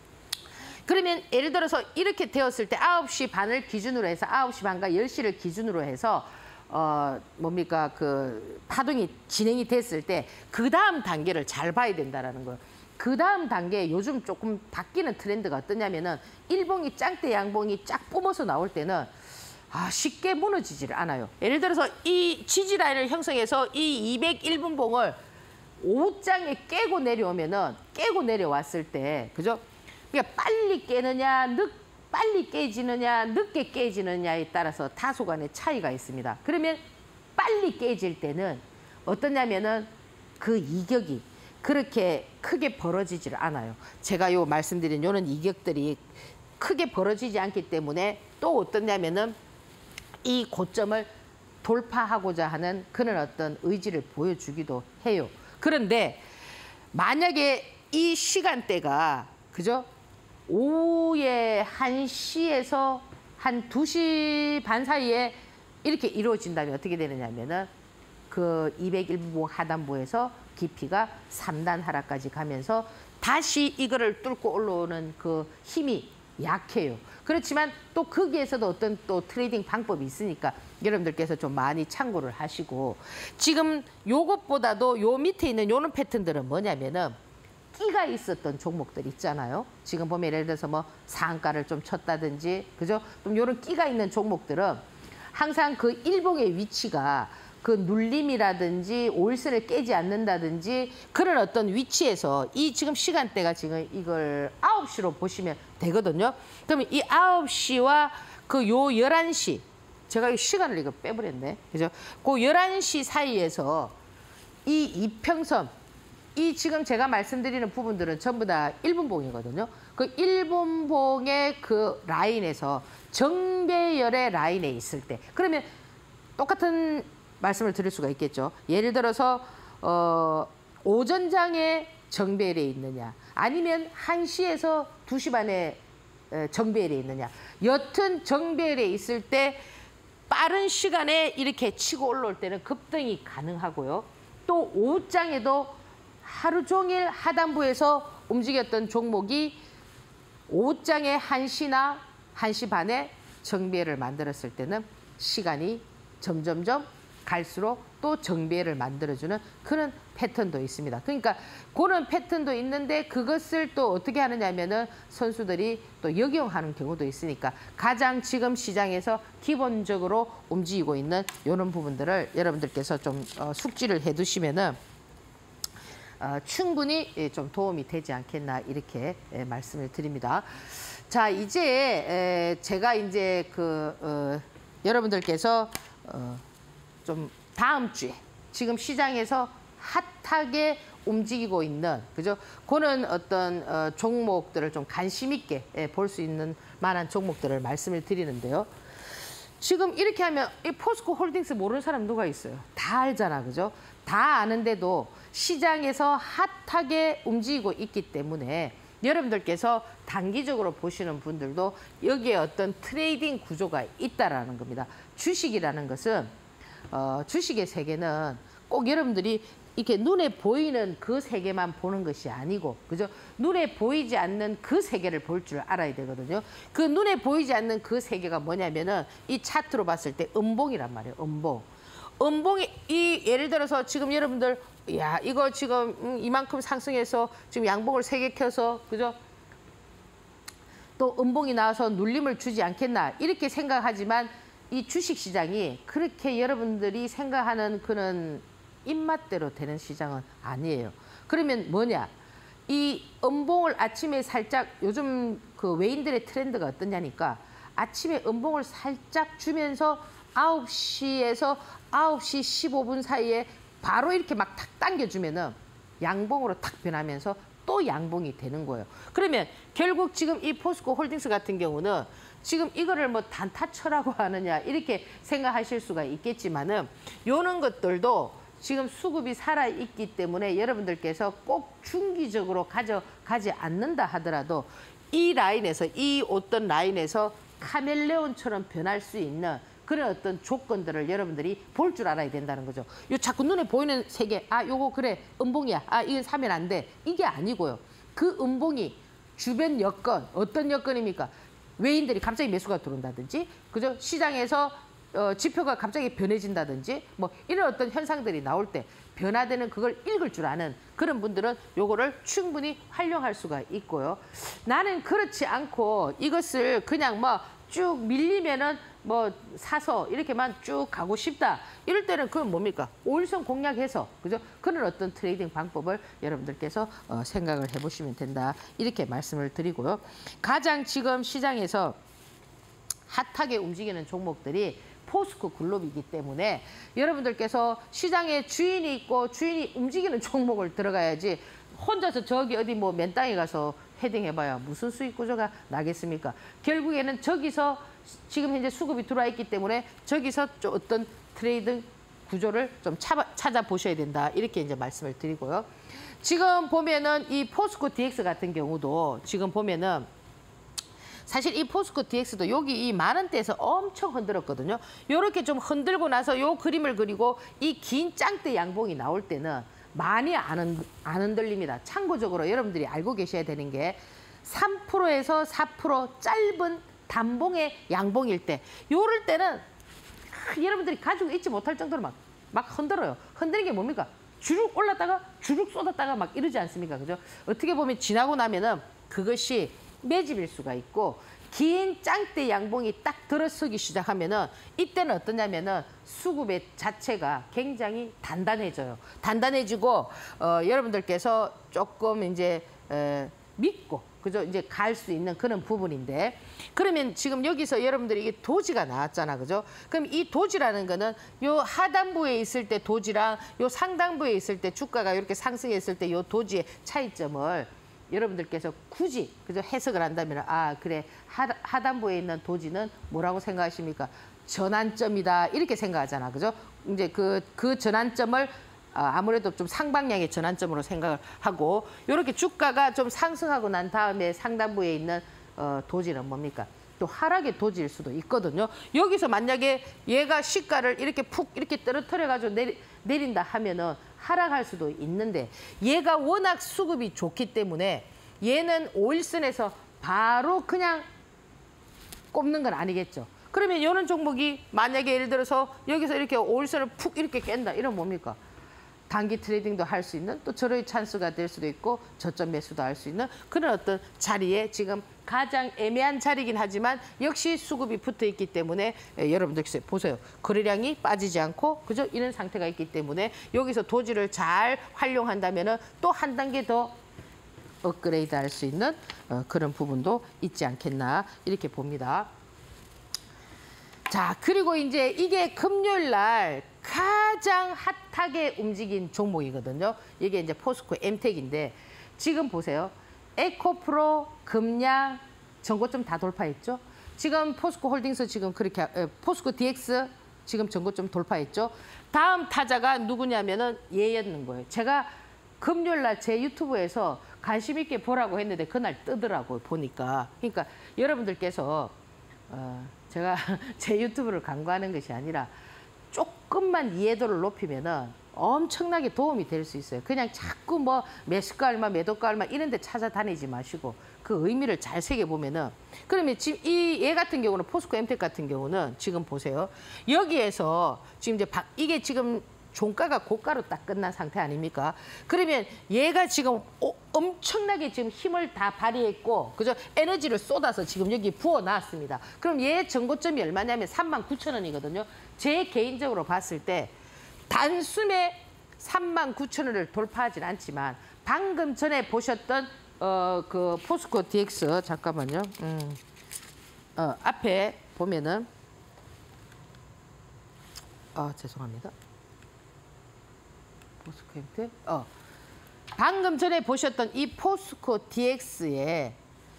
그러면 예를 들어서 이렇게 되었을 때 아홉 시 반을 기준으로 해서 아홉 시 반과 열 시를 기준으로 해서 어 뭡니까 그 파동이 진행이 됐을 때 그 다음 단계를 잘 봐야 된다라는 거예요. 그 다음 단계에 요즘 조금 바뀌는 트렌드가 어떠냐면은 일봉이 짱대 양봉이 쫙 뿜어서 나올 때는 아, 쉽게 무너지지를 않아요. 예를 들어서 이 지지라인을 형성해서 이 이백일 분봉을 오장에 깨고 내려오면은 깨고 내려왔을 때 그죠? 그러니까 빨리 깨느냐, 늦 빨리 깨지느냐, 늦게 깨지느냐에 따라서 다소 간의 차이가 있습니다. 그러면 빨리 깨질 때는 어떠냐면은 그 이격이 그렇게 크게 벌어지질 않아요. 제가 요 말씀드린 요런 이격들이 크게 벌어지지 않기 때문에 또 어떠냐면은 이 고점을 돌파하고자 하는 그런 어떤 의지를 보여주기도 해요. 그런데 만약에 이 시간대가 그죠? 오후에 한 시에서 한 두 시 반 사이에 이렇게 이루어진다면 어떻게 되느냐면은 그 이백일 분봉 하단부에서 깊이가 삼 단 하락까지 가면서 다시 이거를 뚫고 올라오는 그 힘이 약해요. 그렇지만 또 거기에서도 어떤 또 트레이딩 방법이 있으니까 여러분들께서 좀 많이 참고를 하시고 지금 요것보다도 요 밑에 있는 요런 패턴들은 뭐냐면은 끼가 있었던 종목들 있잖아요. 지금 보면 예를 들어서 뭐 상가를 좀 쳤다든지 그죠? 좀 요런 끼가 있는 종목들은 항상 그 일봉의 위치가 그 눌림이라든지 오일선을 깨지 않는다든지 그런 어떤 위치에서 이 지금 시간대가 지금 이걸 아홉 시로 보시면 되거든요. 그러면 이 아홉 시와 그 요 열한 시 제가 이 시간을 이거 빼버렸네. 그죠? 그 열한 시 사이에서 이 이평선 이 지금 제가 말씀드리는 부분들은 전부 다 일 분봉이거든요. 그 일 분봉의 그 라인에서 정배열의 라인에 있을 때 그러면 똑같은 말씀을 드릴 수가 있겠죠. 예를 들어서 어, 오전장에 정배열에 있느냐 아니면 한 시에서 두 시 반에 정배열에 있느냐. 여튼 정배열에 있을 때 빠른 시간에 이렇게 치고 올라올 때는 급등이 가능하고요. 또 오후장에도 하루 종일 하단부에서 움직였던 종목이 오후장에 한 시나 한 시 반에 정배열을 만들었을 때는 시간이 점점점 갈수록 또 정배열을 만들어주는 그런 패턴도 있습니다. 그러니까 그런 패턴도 있는데 그것을 또 어떻게 하느냐면은 선수들이 또 역용하는 경우도 있으니까 가장 지금 시장에서 기본적으로 움직이고 있는 이런 부분들을 여러분들께서 좀 어, 숙지를 해두시면은 어, 충분히 예, 좀 도움이 되지 않겠나 이렇게 예, 말씀을 드립니다. 자 이제 에, 제가 이제 그 어, 여러분들께서 어, 좀 다음 주에 지금 시장에서 핫하게 움직이고 있는 그죠? 그런 어떤 어, 종목들을 좀 관심 있게 예, 볼 수 있는 만한 종목들을 말씀을 드리는데요. 지금 이렇게 하면 이 포스코 홀딩스 모르는 사람 누가 있어요? 다 알잖아, 그죠? 다 아는데도 시장에서 핫하게 움직이고 있기 때문에 여러분들께서 단기적으로 보시는 분들도 여기에 어떤 트레이딩 구조가 있다라는 겁니다. 주식이라는 것은 어, 주식의 세계는 꼭 여러분들이 이렇게 눈에 보이는 그 세계만 보는 것이 아니고, 그죠? 눈에 보이지 않는 그 세계를 볼 줄 알아야 되거든요. 그 눈에 보이지 않는 그 세계가 뭐냐면은 이 차트로 봤을 때 음봉이란 말이에요. 음봉. 음봉이 이 예를 들어서 지금 여러분들 야 이거 지금 음, 이만큼 상승해서 지금 양봉을 세 개 켜서 그죠? 또 음봉이 나와서 눌림을 주지 않겠나 이렇게 생각하지만 이 주식 시장이 그렇게 여러분들이 생각하는 그런 입맛대로 되는 시장은 아니에요. 그러면 뭐냐? 이 음봉을 아침에 살짝 요즘 그 외인들의 트렌드가 어떠냐니까 아침에 음봉을 살짝 주면서 아홉 시에서 아홉 시 십오 분 사이에 바로 이렇게 막 탁 당겨주면은 양봉으로 탁 변하면서 또 양봉이 되는 거예요. 그러면 결국 지금 이 포스코 홀딩스 같은 경우는 지금 이거를 뭐 단타처라고 하느냐 이렇게 생각하실 수가 있겠지만은 요런 것들도 지금 수급이 살아있기 때문에 여러분들께서 꼭 중기적으로 가져가지 않는다 하더라도 이 라인에서 이 어떤 라인에서 카멜레온처럼 변할 수 있는 그런 어떤 조건들을 여러분들이 볼 줄 알아야 된다는 거죠. 요 자꾸 눈에 보이는 세계, 아 요거 그래 음봉이야, 아 이건 사면 안 돼, 이게 아니고요. 그 음봉이 주변 여건, 어떤 여건입니까? 외인들이 갑자기 매수가 들어온다든지, 그죠? 시장에서 어, 지표가 갑자기 변해진다든지 뭐 이런 어떤 현상들이 나올 때 변화되는 그걸 읽을 줄 아는 그런 분들은 요거를 충분히 활용할 수가 있고요. 나는 그렇지 않고 이것을 그냥 뭐 쭉 밀리면은 뭐 사서 이렇게만 쭉 가고 싶다. 이럴 때는 그건 뭡니까? 오일선 공략해서 그죠? 그런 어떤 트레이딩 방법을 여러분들께서 어, 생각을 해보시면 된다. 이렇게 말씀을 드리고요. 가장 지금 시장에서 핫하게 움직이는 종목들이 포스코 글로벌이기 때문에 여러분들께서 시장에 주인이 있고 주인이 움직이는 종목을 들어가야지 혼자서 저기 어디 뭐 맨땅에 가서 헤딩해봐야 무슨 수익 구조가 나겠습니까? 결국에는 저기서 지금 현재 수급이 들어와 있기 때문에 저기서 좀 어떤 트레이딩 구조를 좀 찾아보셔야 된다. 이렇게 이제 말씀을 드리고요. 지금 보면은 이 포스코 디엑스 같은 경우도 지금 보면은 사실 이 포스코 디엑스도 여기 이 만 원대에서 엄청 흔들었거든요. 이렇게 좀 흔들고 나서 요 그림을 그리고 이 긴 짱대 양봉이 나올 때는 많이 안, 흔, 안 흔들립니다. 참고적으로 여러분들이 알고 계셔야 되는 게 삼 퍼센트에서 사 퍼센트 짧은 단봉의 양봉일 때 요럴 때는 여러분들이 가지고 있지 못할 정도로 막, 막 흔들어요. 흔드는 게 뭡니까? 주룩 올랐다가 주룩 쏟았다가 막 이러지 않습니까? 그죠? 어떻게 보면 지나고 나면은 그것이 매집일 수가 있고 긴 짱대 양봉이 딱 들어서기 시작하면은 이때는 어떠냐면은 수급의 자체가 굉장히 단단해져요. 단단해지고 어, 여러분들께서 조금 이제 에, 믿고 그죠? 이제 갈 수 있는 그런 부분인데 그러면 지금 여기서 여러분들이 이게 도지가 나왔잖아, 그죠? 그럼 이 도지라는 거는 요 하단부에 있을 때 도지랑 요 상단부에 있을 때 주가가 이렇게 상승했을 때 요 도지의 차이점을 여러분들께서 굳이 그죠 해석을 한다면 아 그래 하, 하단부에 있는 도지는 뭐라고 생각하십니까? 전환점이다 이렇게 생각하잖아, 그죠? 이제 그 그 전환점을 아무래도 좀 상방향의 전환점으로 생각을 하고 이렇게 주가가 좀 상승하고 난 다음에 상단부에 있는 어, 도지는 뭡니까? 또 하락의 도지일 수도 있거든요. 여기서 만약에 얘가 시가를 이렇게 푹 이렇게 떨어뜨려 가지고 내리, 내린다 하면은 하락할 수도 있는데 얘가 워낙 수급이 좋기 때문에 얘는 오일선에서 바로 그냥 꼽는 건 아니겠죠. 그러면 이런 종목이 만약에 예를 들어서 여기서 이렇게 오일선을 푹 이렇게 깬다. 이러면 뭡니까? 단기 트레이딩도 할 수 있는 또 저로의 찬스가 될 수도 있고 저점 매수도 할 수 있는 그런 어떤 자리에 지금 가장 애매한 자리긴 하지만 역시 수급이 붙어 있기 때문에 예, 여러분들 보세요. 거래량이 빠지지 않고 그죠? 이런 상태가 있기 때문에 여기서 도지를 잘 활용한다면은 또 한 단계 더 업그레이드 할 수 있는 어, 그런 부분도 있지 않겠나 이렇게 봅니다. 자, 그리고 이제 이게 금요일 날 가장 핫하게 움직인 종목이거든요. 이게 이제 포스코 엠텍인데 지금 보세요. 에코프로, 금양, 전고점 다 돌파했죠. 지금 포스코 홀딩스 지금 그렇게 에, 포스코 디엑스 지금 전고점 돌파했죠. 다음 타자가 누구냐면은 얘였는 거예요. 제가 금요일 날 제 유튜브에서 관심 있게 보라고 했는데 그날 뜨더라고요. 보니까. 그러니까 여러분들께서 어, 제가 제 유튜브를 광고하는 것이 아니라 조금만 이해도를 높이면은 엄청나게 도움이 될 수 있어요. 그냥 자꾸 뭐 매수가 얼마, 매도가 얼마 이런 데 찾아다니지 마시고 그 의미를 잘 새겨보면은 그러면 지금 이 얘 같은 경우는 포스코 엠텍 같은 경우는 지금 보세요. 여기에서 지금 이제 바, 이게 지금 종가가 고가로 딱 끝난 상태 아닙니까? 그러면 얘가 지금 오, 엄청나게 지금 힘을 다 발휘했고, 그죠? 에너지를 쏟아서 지금 여기 부어놨습니다. 그럼 얘 전고점이 얼마냐면 삼만 구천 원이거든요. 제 개인적으로 봤을 때 단숨에 삼만 구천 원을 돌파하진 않지만 방금 전에 보셨던 어, 그 포스코 디엑스 잠깐만요. 음. 어, 앞에 보면은 아 죄송합니다. 포스코 엠텍. 어. 방금 전에 보셨던 이 포스코 디엑스의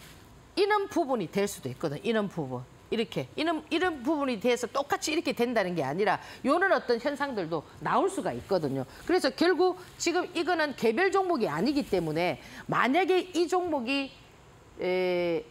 이런 부분이 될 수도 있거든. 이런 부분. 이렇게 이런 이런 부분이 돼서 똑같이 이렇게 된다는 게 아니라 요런 어떤 현상들도 나올 수가 있거든요. 그래서 결국 지금 이거는 개별 종목이 아니기 때문에 만약에 이 종목이 에,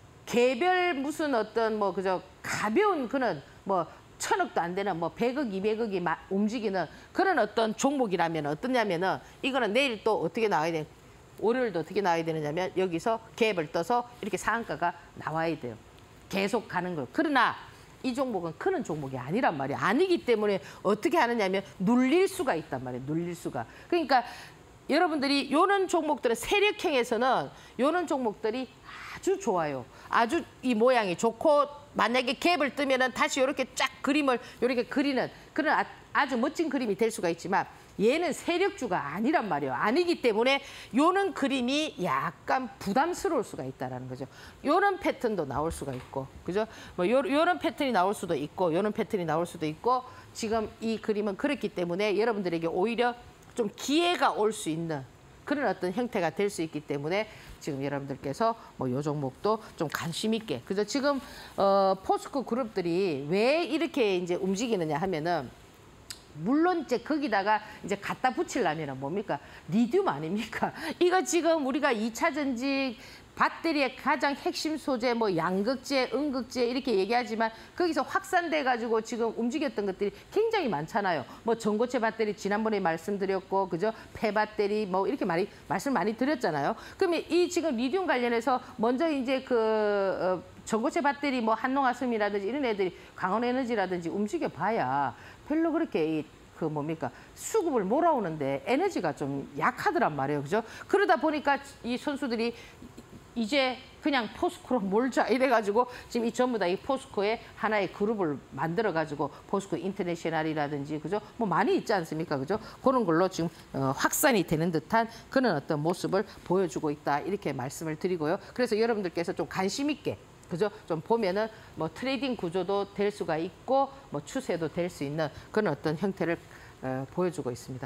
개별 무슨 어떤 뭐 그저 가벼운 그런 뭐 천억도 안 되는 뭐 백억, 이백억이 막 움직이는 그런 어떤 종목이라면 어떠냐면은 이거는 내일 또 어떻게 나와야 돼? 월요일도 어떻게 나와야 되느냐면 여기서 갭을 떠서 이렇게 상한가가 나와야 돼요. 계속 가는 걸. 그러나 이 종목은 크는 종목이 아니란 말이에요. 아니기 때문에 어떻게 하느냐면 눌릴 수가 있단 말이에요. 눌릴 수가. 그러니까 여러분들이 요런 종목들은 세력형에서는 요런 종목들이 아주 좋아요. 아주 이 모양이 좋고 만약에 갭을 뜨면은 다시 이렇게 쫙 그림을 이렇게 그리는 그런 아, 아주 멋진 그림이 될 수가 있지만 얘는 세력주가 아니란 말이에요. 아니기 때문에 요런 그림이 약간 부담스러울 수가 있다라는 거죠. 요런 패턴도 나올 수가 있고, 그죠? 뭐 요, 요런 패턴이 나올 수도 있고, 요런 패턴이 나올 수도 있고, 지금 이 그림은 그렇기 때문에 여러분들에게 오히려 좀 기회가 올 수 있는 그런 어떤 형태가 될 수 있기 때문에 지금 여러분들께서 뭐 요 종목도 좀 관심 있게, 그죠? 지금 어, 포스코 그룹들이 왜 이렇게 이제 움직이느냐 하면은. 물론 이제 거기다가 이제 갖다 붙이려면 뭡니까? 리튬 아닙니까? 이거 지금 우리가 이 차 전지 배터리의 가장 핵심 소재 뭐 양극재, 음극재 이렇게 얘기하지만 거기서 확산돼 가지고 지금 움직였던 것들이 굉장히 많잖아요. 뭐 전고체 배터리 지난번에 말씀드렸고, 그죠? 폐배터리 뭐 이렇게 많이 말씀 많이 드렸잖아요. 그러면 이 지금 리튬 관련해서 먼저 이제 그 어, 전고체 배터리 뭐 한농화섬이라든지 이런 애들이 강원에너지라든지 움직여 봐야 별로 그렇게 이 그 뭡니까 수급을 몰아오는데 에너지가 좀 약하더란 말이에요, 그죠? 그러다 보니까 이 선수들이 이제 그냥 포스코로 몰자 이래가지고 지금 이 전부 다 이 포스코의 하나의 그룹을 만들어가지고 포스코 인터내셔널이라든지, 그죠? 뭐 많이 있지 않습니까, 그죠? 그런 걸로 지금 어, 확산이 되는 듯한 그런 어떤 모습을 보여주고 있다 이렇게 말씀을 드리고요. 그래서 여러분들께서 좀 관심 있게. 그죠? 좀 보면은 뭐 트레이딩 구조도 될 수가 있고 뭐 추세도 될 수 있는 그런 어떤 형태를 어, 보여주고 있습니다.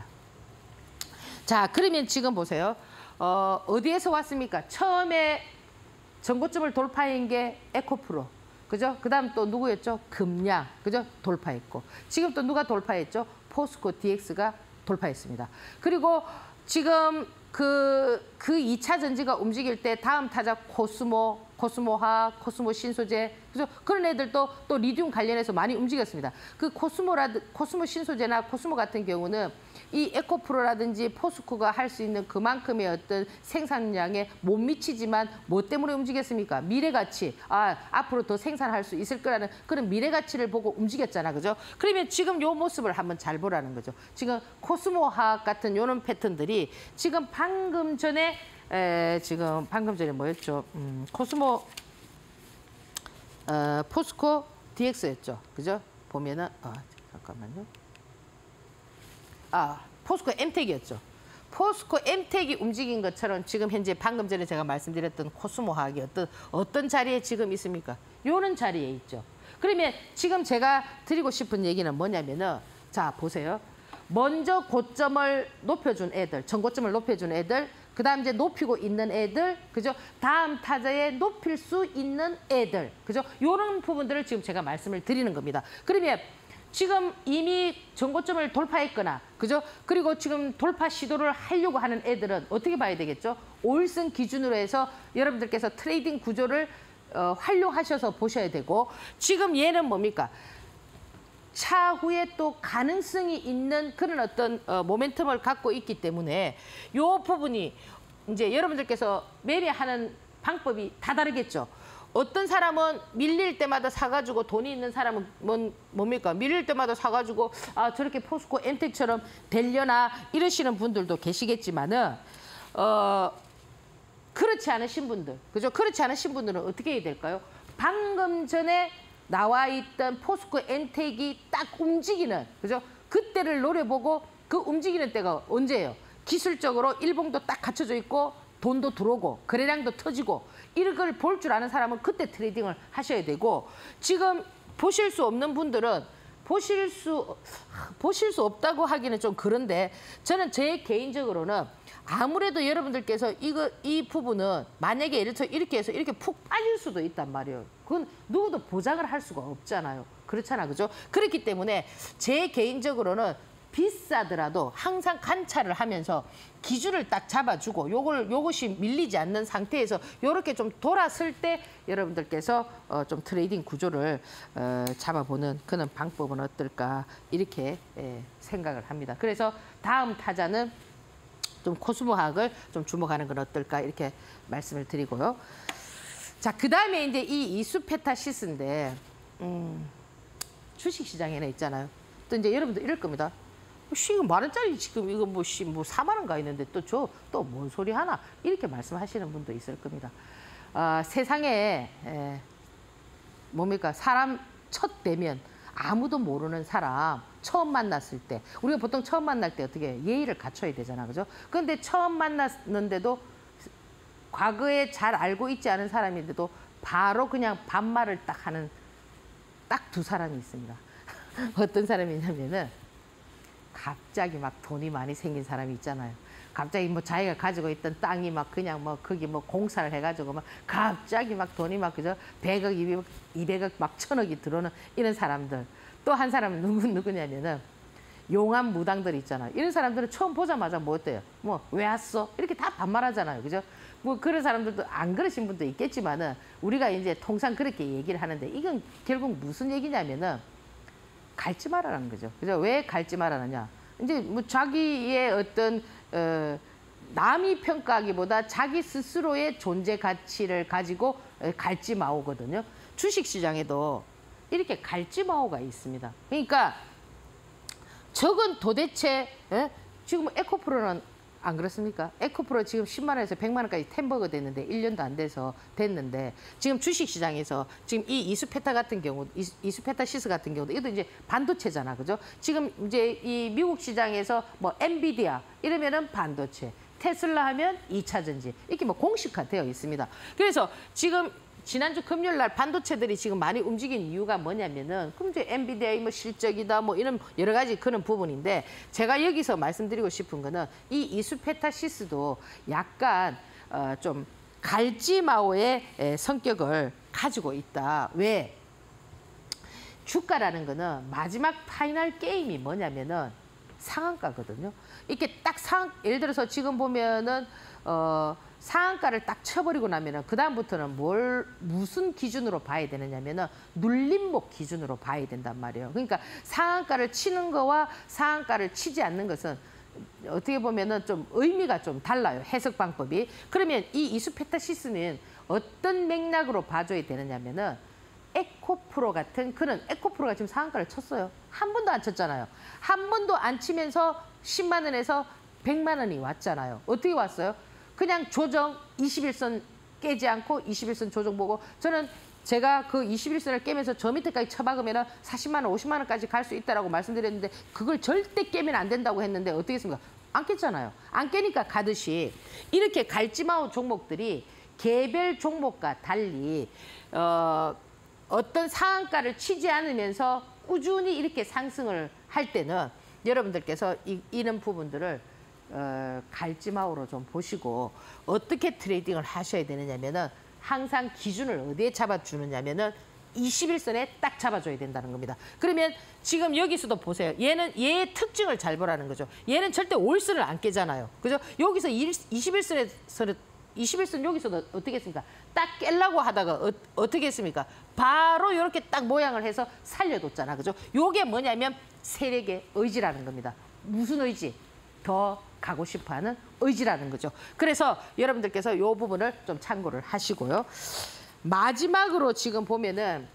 자, 그러면 지금 보세요. 어, 어디에서 왔습니까? 처음에 전고점을 돌파한 게 에코프로. 그죠? 그다음 또 누구였죠? 금양. 그죠? 돌파했고. 지금 또 누가 돌파했죠? 포스코 디엑스가 돌파했습니다. 그리고 지금 그, 그 이 차 전지가 움직일 때 다음 타자 코스모, 코스모화, 코스모 신소재, 그죠? 그런 애들도 또 리튬 관련해서 많이 움직였습니다. 그 코스모라, 코스모 신소재나 코스모 같은 경우는 이 에코프로라든지 포스코가 할 수 있는 그만큼의 어떤 생산량에 못 미치지만 뭐 때문에 움직였습니까? 미래가치, 아, 앞으로 더 생산할 수 있을 거라는 그런 미래가치를 보고 움직였잖아, 그죠? 그러면 지금 요 모습을 한번 잘 보라는 거죠. 지금 코스모화학 같은 요런 패턴들이 지금 방금 전에 에, 지금 방금 전에 뭐였죠? 음, 코스모, 어, 포스코 디엑스였죠, 그죠? 보면은, 아, 잠깐만요. 아, 포스코 엠텍이었죠. 포스코 엠텍이 움직인 것처럼 지금 현재 방금 전에 제가 말씀드렸던 코스모화학이 어떤, 어떤 자리에 지금 있습니까? 요런 자리에 있죠. 그러면 지금 제가 드리고 싶은 얘기는 뭐냐면은 자, 보세요. 먼저 고점을 높여준 애들, 전고점을 높여준 애들, 그 다음 이제 높이고 있는 애들, 그죠? 다음 타자에 높일 수 있는 애들, 그죠? 요런 부분들을 지금 제가 말씀을 드리는 겁니다. 그러면 지금 이미 전고점을 돌파했거나, 그죠? 그리고 지금 돌파 시도를 하려고 하는 애들은 어떻게 봐야 되겠죠? 오일선 기준으로 해서 여러분들께서 트레이딩 구조를 어, 활용하셔서 보셔야 되고, 지금 얘는 뭡니까? 차후에 또 가능성이 있는 그런 어떤 어, 모멘텀을 갖고 있기 때문에 요 부분이 이제 여러분들께서 매매하는 방법이 다 다르겠죠. 어떤 사람은 밀릴 때마다 사가지고 돈이 있는 사람은 뭔, 뭡니까? 밀릴 때마다 사가지고 아 저렇게 포스코 엠텍처럼 되려나 이러시는 분들도 계시겠지만은 어 그렇지 않으신 분들, 그죠? 그렇지 않으신 분들은 어떻게 해야 될까요? 방금 전에 나와 있던 포스코 엔텍이 딱 움직이는, 그죠? 그때를 노려보고 그 움직이는 때가 언제예요? 기술적으로 일봉도 딱 갖춰져 있고 돈도 들어오고 거래량도 터지고 이런 걸 볼 줄 아는 사람은 그때 트레이딩을 하셔야 되고, 지금 보실 수 없는 분들은 보실 수 보실 수 없다고 하기는 좀 그런데 저는 제 개인적으로는 아무래도 여러분들께서 이거 이 부분은 만약에 예를 들어 이렇게 해서 이렇게 푹 빠질 수도 있단 말이에요. 그건 누구도 보장을 할 수가 없잖아요. 그렇잖아, 그죠? 그렇기 때문에 제 개인적으로는 비싸더라도 항상 관찰을 하면서 기준을 딱 잡아주고 요걸 요것이 밀리지 않는 상태에서 요렇게 좀 돌았을 때 여러분들께서 어, 좀 트레이딩 구조를 어, 잡아보는 그런 방법은 어떨까 이렇게 예, 생각을 합니다. 그래서 다음 타자는 좀 코스모학을 좀 주목하는 건 어떨까 이렇게 말씀을 드리고요. 자, 그 다음에 이제 이 이수페타시스인데 음, 주식시장에는 있잖아요. 또 이제 여러분들 이럴 겁니다. 씨, 이거 만 원짜리 지금 이거 뭐, 씨, 뭐 사만 원 가 있는데 또 저 또 뭔 소리 하나 이렇게 말씀하시는 분도 있을 겁니다. 아, 세상에 에, 뭡니까 사람 첫 대면 아무도 모르는 사람 처음 만났을 때 우리가 보통 처음 만날 때 어떻게 예의를 갖춰야 되잖아, 그죠? 그런데 처음 만났는데도 과거에 잘 알고 있지 않은 사람인데도 바로 그냥 반말을 딱 하는 딱 두 사람이 있습니다. 어떤 사람이냐면은 갑자기 막 돈이 많이 생긴 사람이 있잖아요. 갑자기 뭐 자기가 가지고 있던 땅이 막 그냥 뭐 거기 뭐 공사를 해가지고 막 갑자기 막 돈이 막 그저 백억, 이백억, 이백억 막 천억이 들어오는 이런 사람들. 또 한 사람은 누구 누구냐면은 용암 무당들 있잖아요. 이런 사람들은 처음 보자마자 뭐 어때요? 뭐 왜 왔어? 이렇게 다 반말하잖아요, 그죠? 뭐 그런 사람들도 안 그러신 분도 있겠지만은 우리가 이제 통상 그렇게 얘기를 하는데 이건 결국 무슨 얘기냐면은. 갈지 말아라는 거죠. 그죠? 왜 갈지 말아느냐? 이제 뭐 자기의 어떤 어, 남이 평가하기보다 자기 스스로의 존재 가치를 가지고 갈지 마오거든요. 주식 시장에도 이렇게 갈지 마오가 있습니다. 그러니까 저건 도대체 에? 지금 에코프로는 안 그렇습니까? 에코프로 지금 십만 원에서 백만 원까지 템버거 됐는데 일 년도 안 돼서 됐는데 지금 주식시장에서 지금 이 이수페타 같은 경우, 이수페타시스 같은 경우도 이것도 이제 반도체잖아, 그죠? 지금 이제 이 미국 시장에서 뭐 엔비디아 이러면은 반도체, 테슬라 하면 이 차 전지 이렇게 뭐 공식화되어 있습니다. 그래서 지금 지난주 금요일 날 반도체들이 지금 많이 움직인 이유가 뭐냐면은 그럼 이제 엔비디아의 뭐 실적이다 뭐 이런 여러 가지 그런 부분인데 제가 여기서 말씀드리고 싶은 거는 이 이수페타시스도 약간 어 좀 갈지마오의 성격을 가지고 있다. 왜? 주가라는 거는 마지막 파이널 게임이 뭐냐면은 상한가거든요. 이렇게 딱 상, 예를 들어서 지금 보면은 어 상한가를 딱 쳐버리고 나면은 그 다음부터는 뭘 무슨 기준으로 봐야 되느냐면은 눌림목 기준으로 봐야 된단 말이에요. 그러니까 상한가를 치는 거와 상한가를 치지 않는 것은 어떻게 보면은 좀 의미가 좀 달라요. 해석 방법이. 그러면 이 이수페타시스는 어떤 맥락으로 봐줘야 되느냐면은 에코프로 같은 그런 에코프로가 지금 상한가를 쳤어요. 한 번도 안 쳤잖아요. 한 번도 안 치면서 십만 원에서 백만 원이 왔잖아요. 어떻게 왔어요? 그냥 조정 이십일 선 깨지 않고 이십일 선 조정 보고 저는 제가 그 이십일 선을 깨면서 저 밑에까지 쳐박으면 사십만 원, 오십만 원까지 갈 수 있다라고 말씀드렸는데 그걸 절대 깨면 안 된다고 했는데 어떻게 했습니까? 안 깼잖아요. 안 깨니까 가듯이 이렇게 갈지마오 종목들이 개별 종목과 달리 어, 어떤 상한가를 치지 않으면서 꾸준히 이렇게 상승을 할 때는 여러분들께서 이, 이런 부분들을 어, 갈지마우로 좀 보시고 어떻게 트레이딩을 하셔야 되느냐면은 항상 기준을 어디에 잡아주느냐면은 이십일 선에 딱 잡아줘야 된다는 겁니다. 그러면 지금 여기서도 보세요. 얘는 얘의 특징을 잘 보라는 거죠. 얘는 절대 올선을 안 깨잖아요. 그죠? 여기서 이십일 선에 이십일 선 여기서도 어떻게 했습니까? 딱 깰라고 하다가 어, 어떻게 했습니까? 바로 이렇게 딱 모양을 해서 살려뒀잖아. 그죠? 요게 뭐냐면 세력의 의지라는 겁니다. 무슨 의지? 더 가고 싶어하는 의지라는 거죠. 그래서 여러분들께서 이 부분을 좀 참고를 하시고요. 마지막으로 지금 보면은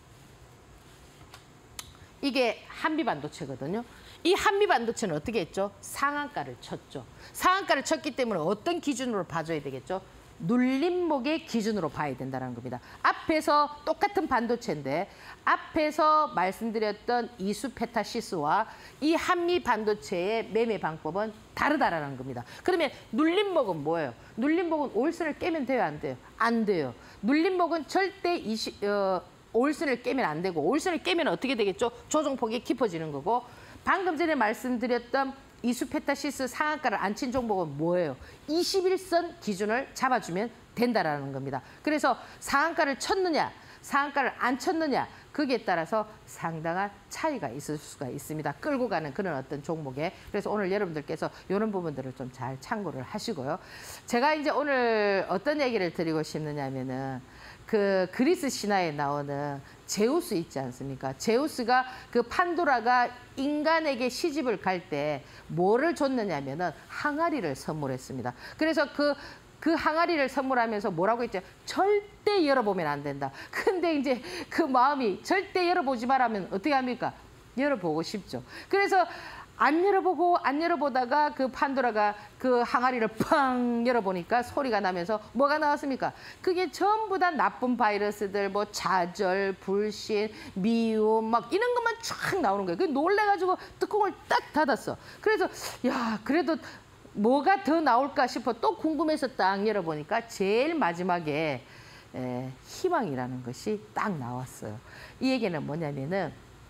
이게 한미반도체거든요. 이 한미반도체는 어떻게 했죠? 상한가를 쳤죠. 상한가를 쳤기 때문에 어떤 기준으로 봐줘야 되겠죠? 눌림목의 기준으로 봐야 된다는 겁니다. 앞에서 똑같은 반도체인데 앞에서 말씀드렸던 이수페타시스와 이 한미 반도체의 매매 방법은 다르다라는 겁니다. 그러면 눌림목은 뭐예요? 눌림목은 올선을 깨면 돼요, 안 돼요? 안 돼요. 눌림목은 절대 이십, 어, 올선을 깨면 안 되고 올선을 깨면 어떻게 되겠죠? 조정폭이 깊어지는 거고 방금 전에 말씀드렸던 이수페타시스 상한가를 안 친 종목은 뭐예요? 이십일 선 기준을 잡아주면 된다라는 겁니다. 그래서 상한가를 쳤느냐, 상한가를 안 쳤느냐 거기에 따라서 상당한 차이가 있을 수가 있습니다. 끌고 가는 그런 어떤 종목에. 그래서 오늘 여러분들께서 이런 부분들을 좀 잘 참고를 하시고요. 제가 이제 오늘 어떤 얘기를 드리고 싶느냐면은 그 그리스 신화에 나오는 제우스 있지 않습니까? 제우스가 그 판도라가 인간에게 시집을 갈 때 뭐를 줬느냐면은 항아리를 선물했습니다. 그래서 그 그 항아리를 선물하면서 뭐라고 했죠? 절대 열어보면 안 된다. 근데 이제 그 마음이 절대 열어보지 말라면 어떻게 합니까? 열어보고 싶죠. 그래서 안 열어보고 안 열어보다가 그 판도라가 그 항아리를 팡 열어보니까 소리가 나면서 뭐가 나왔습니까? 그게 전부 다 나쁜 바이러스들, 뭐 좌절, 불신, 미움 막 이런 것만 쫙 나오는 거예요. 그 놀래가지고 뚜껑을 딱 닫았어. 그래서 야 그래도 뭐가 더 나올까 싶어 또 궁금해서 딱 열어보니까 제일 마지막에 에, 희망이라는 것이 딱 나왔어요. 이 얘기는 뭐냐면은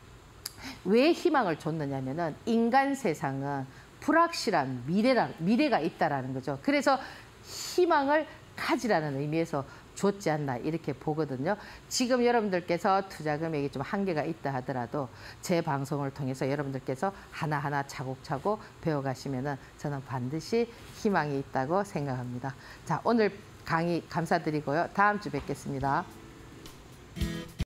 왜 희망을 줬느냐면은 인간 세상은 불확실한 미래라, 미래가 있다라는 거죠. 그래서 희망을 가지라는 의미에서 줬지 않나 이렇게 보거든요. 지금 여러분들께서 투자 금액이 좀 한계가 있다 하더라도 제 방송을 통해서 여러분들께서 하나하나 차곡차곡 배워가시면은 저는 반드시 희망이 있다고 생각합니다. 자, 오늘 강의 감사드리고요. 다음 주 뵙겠습니다.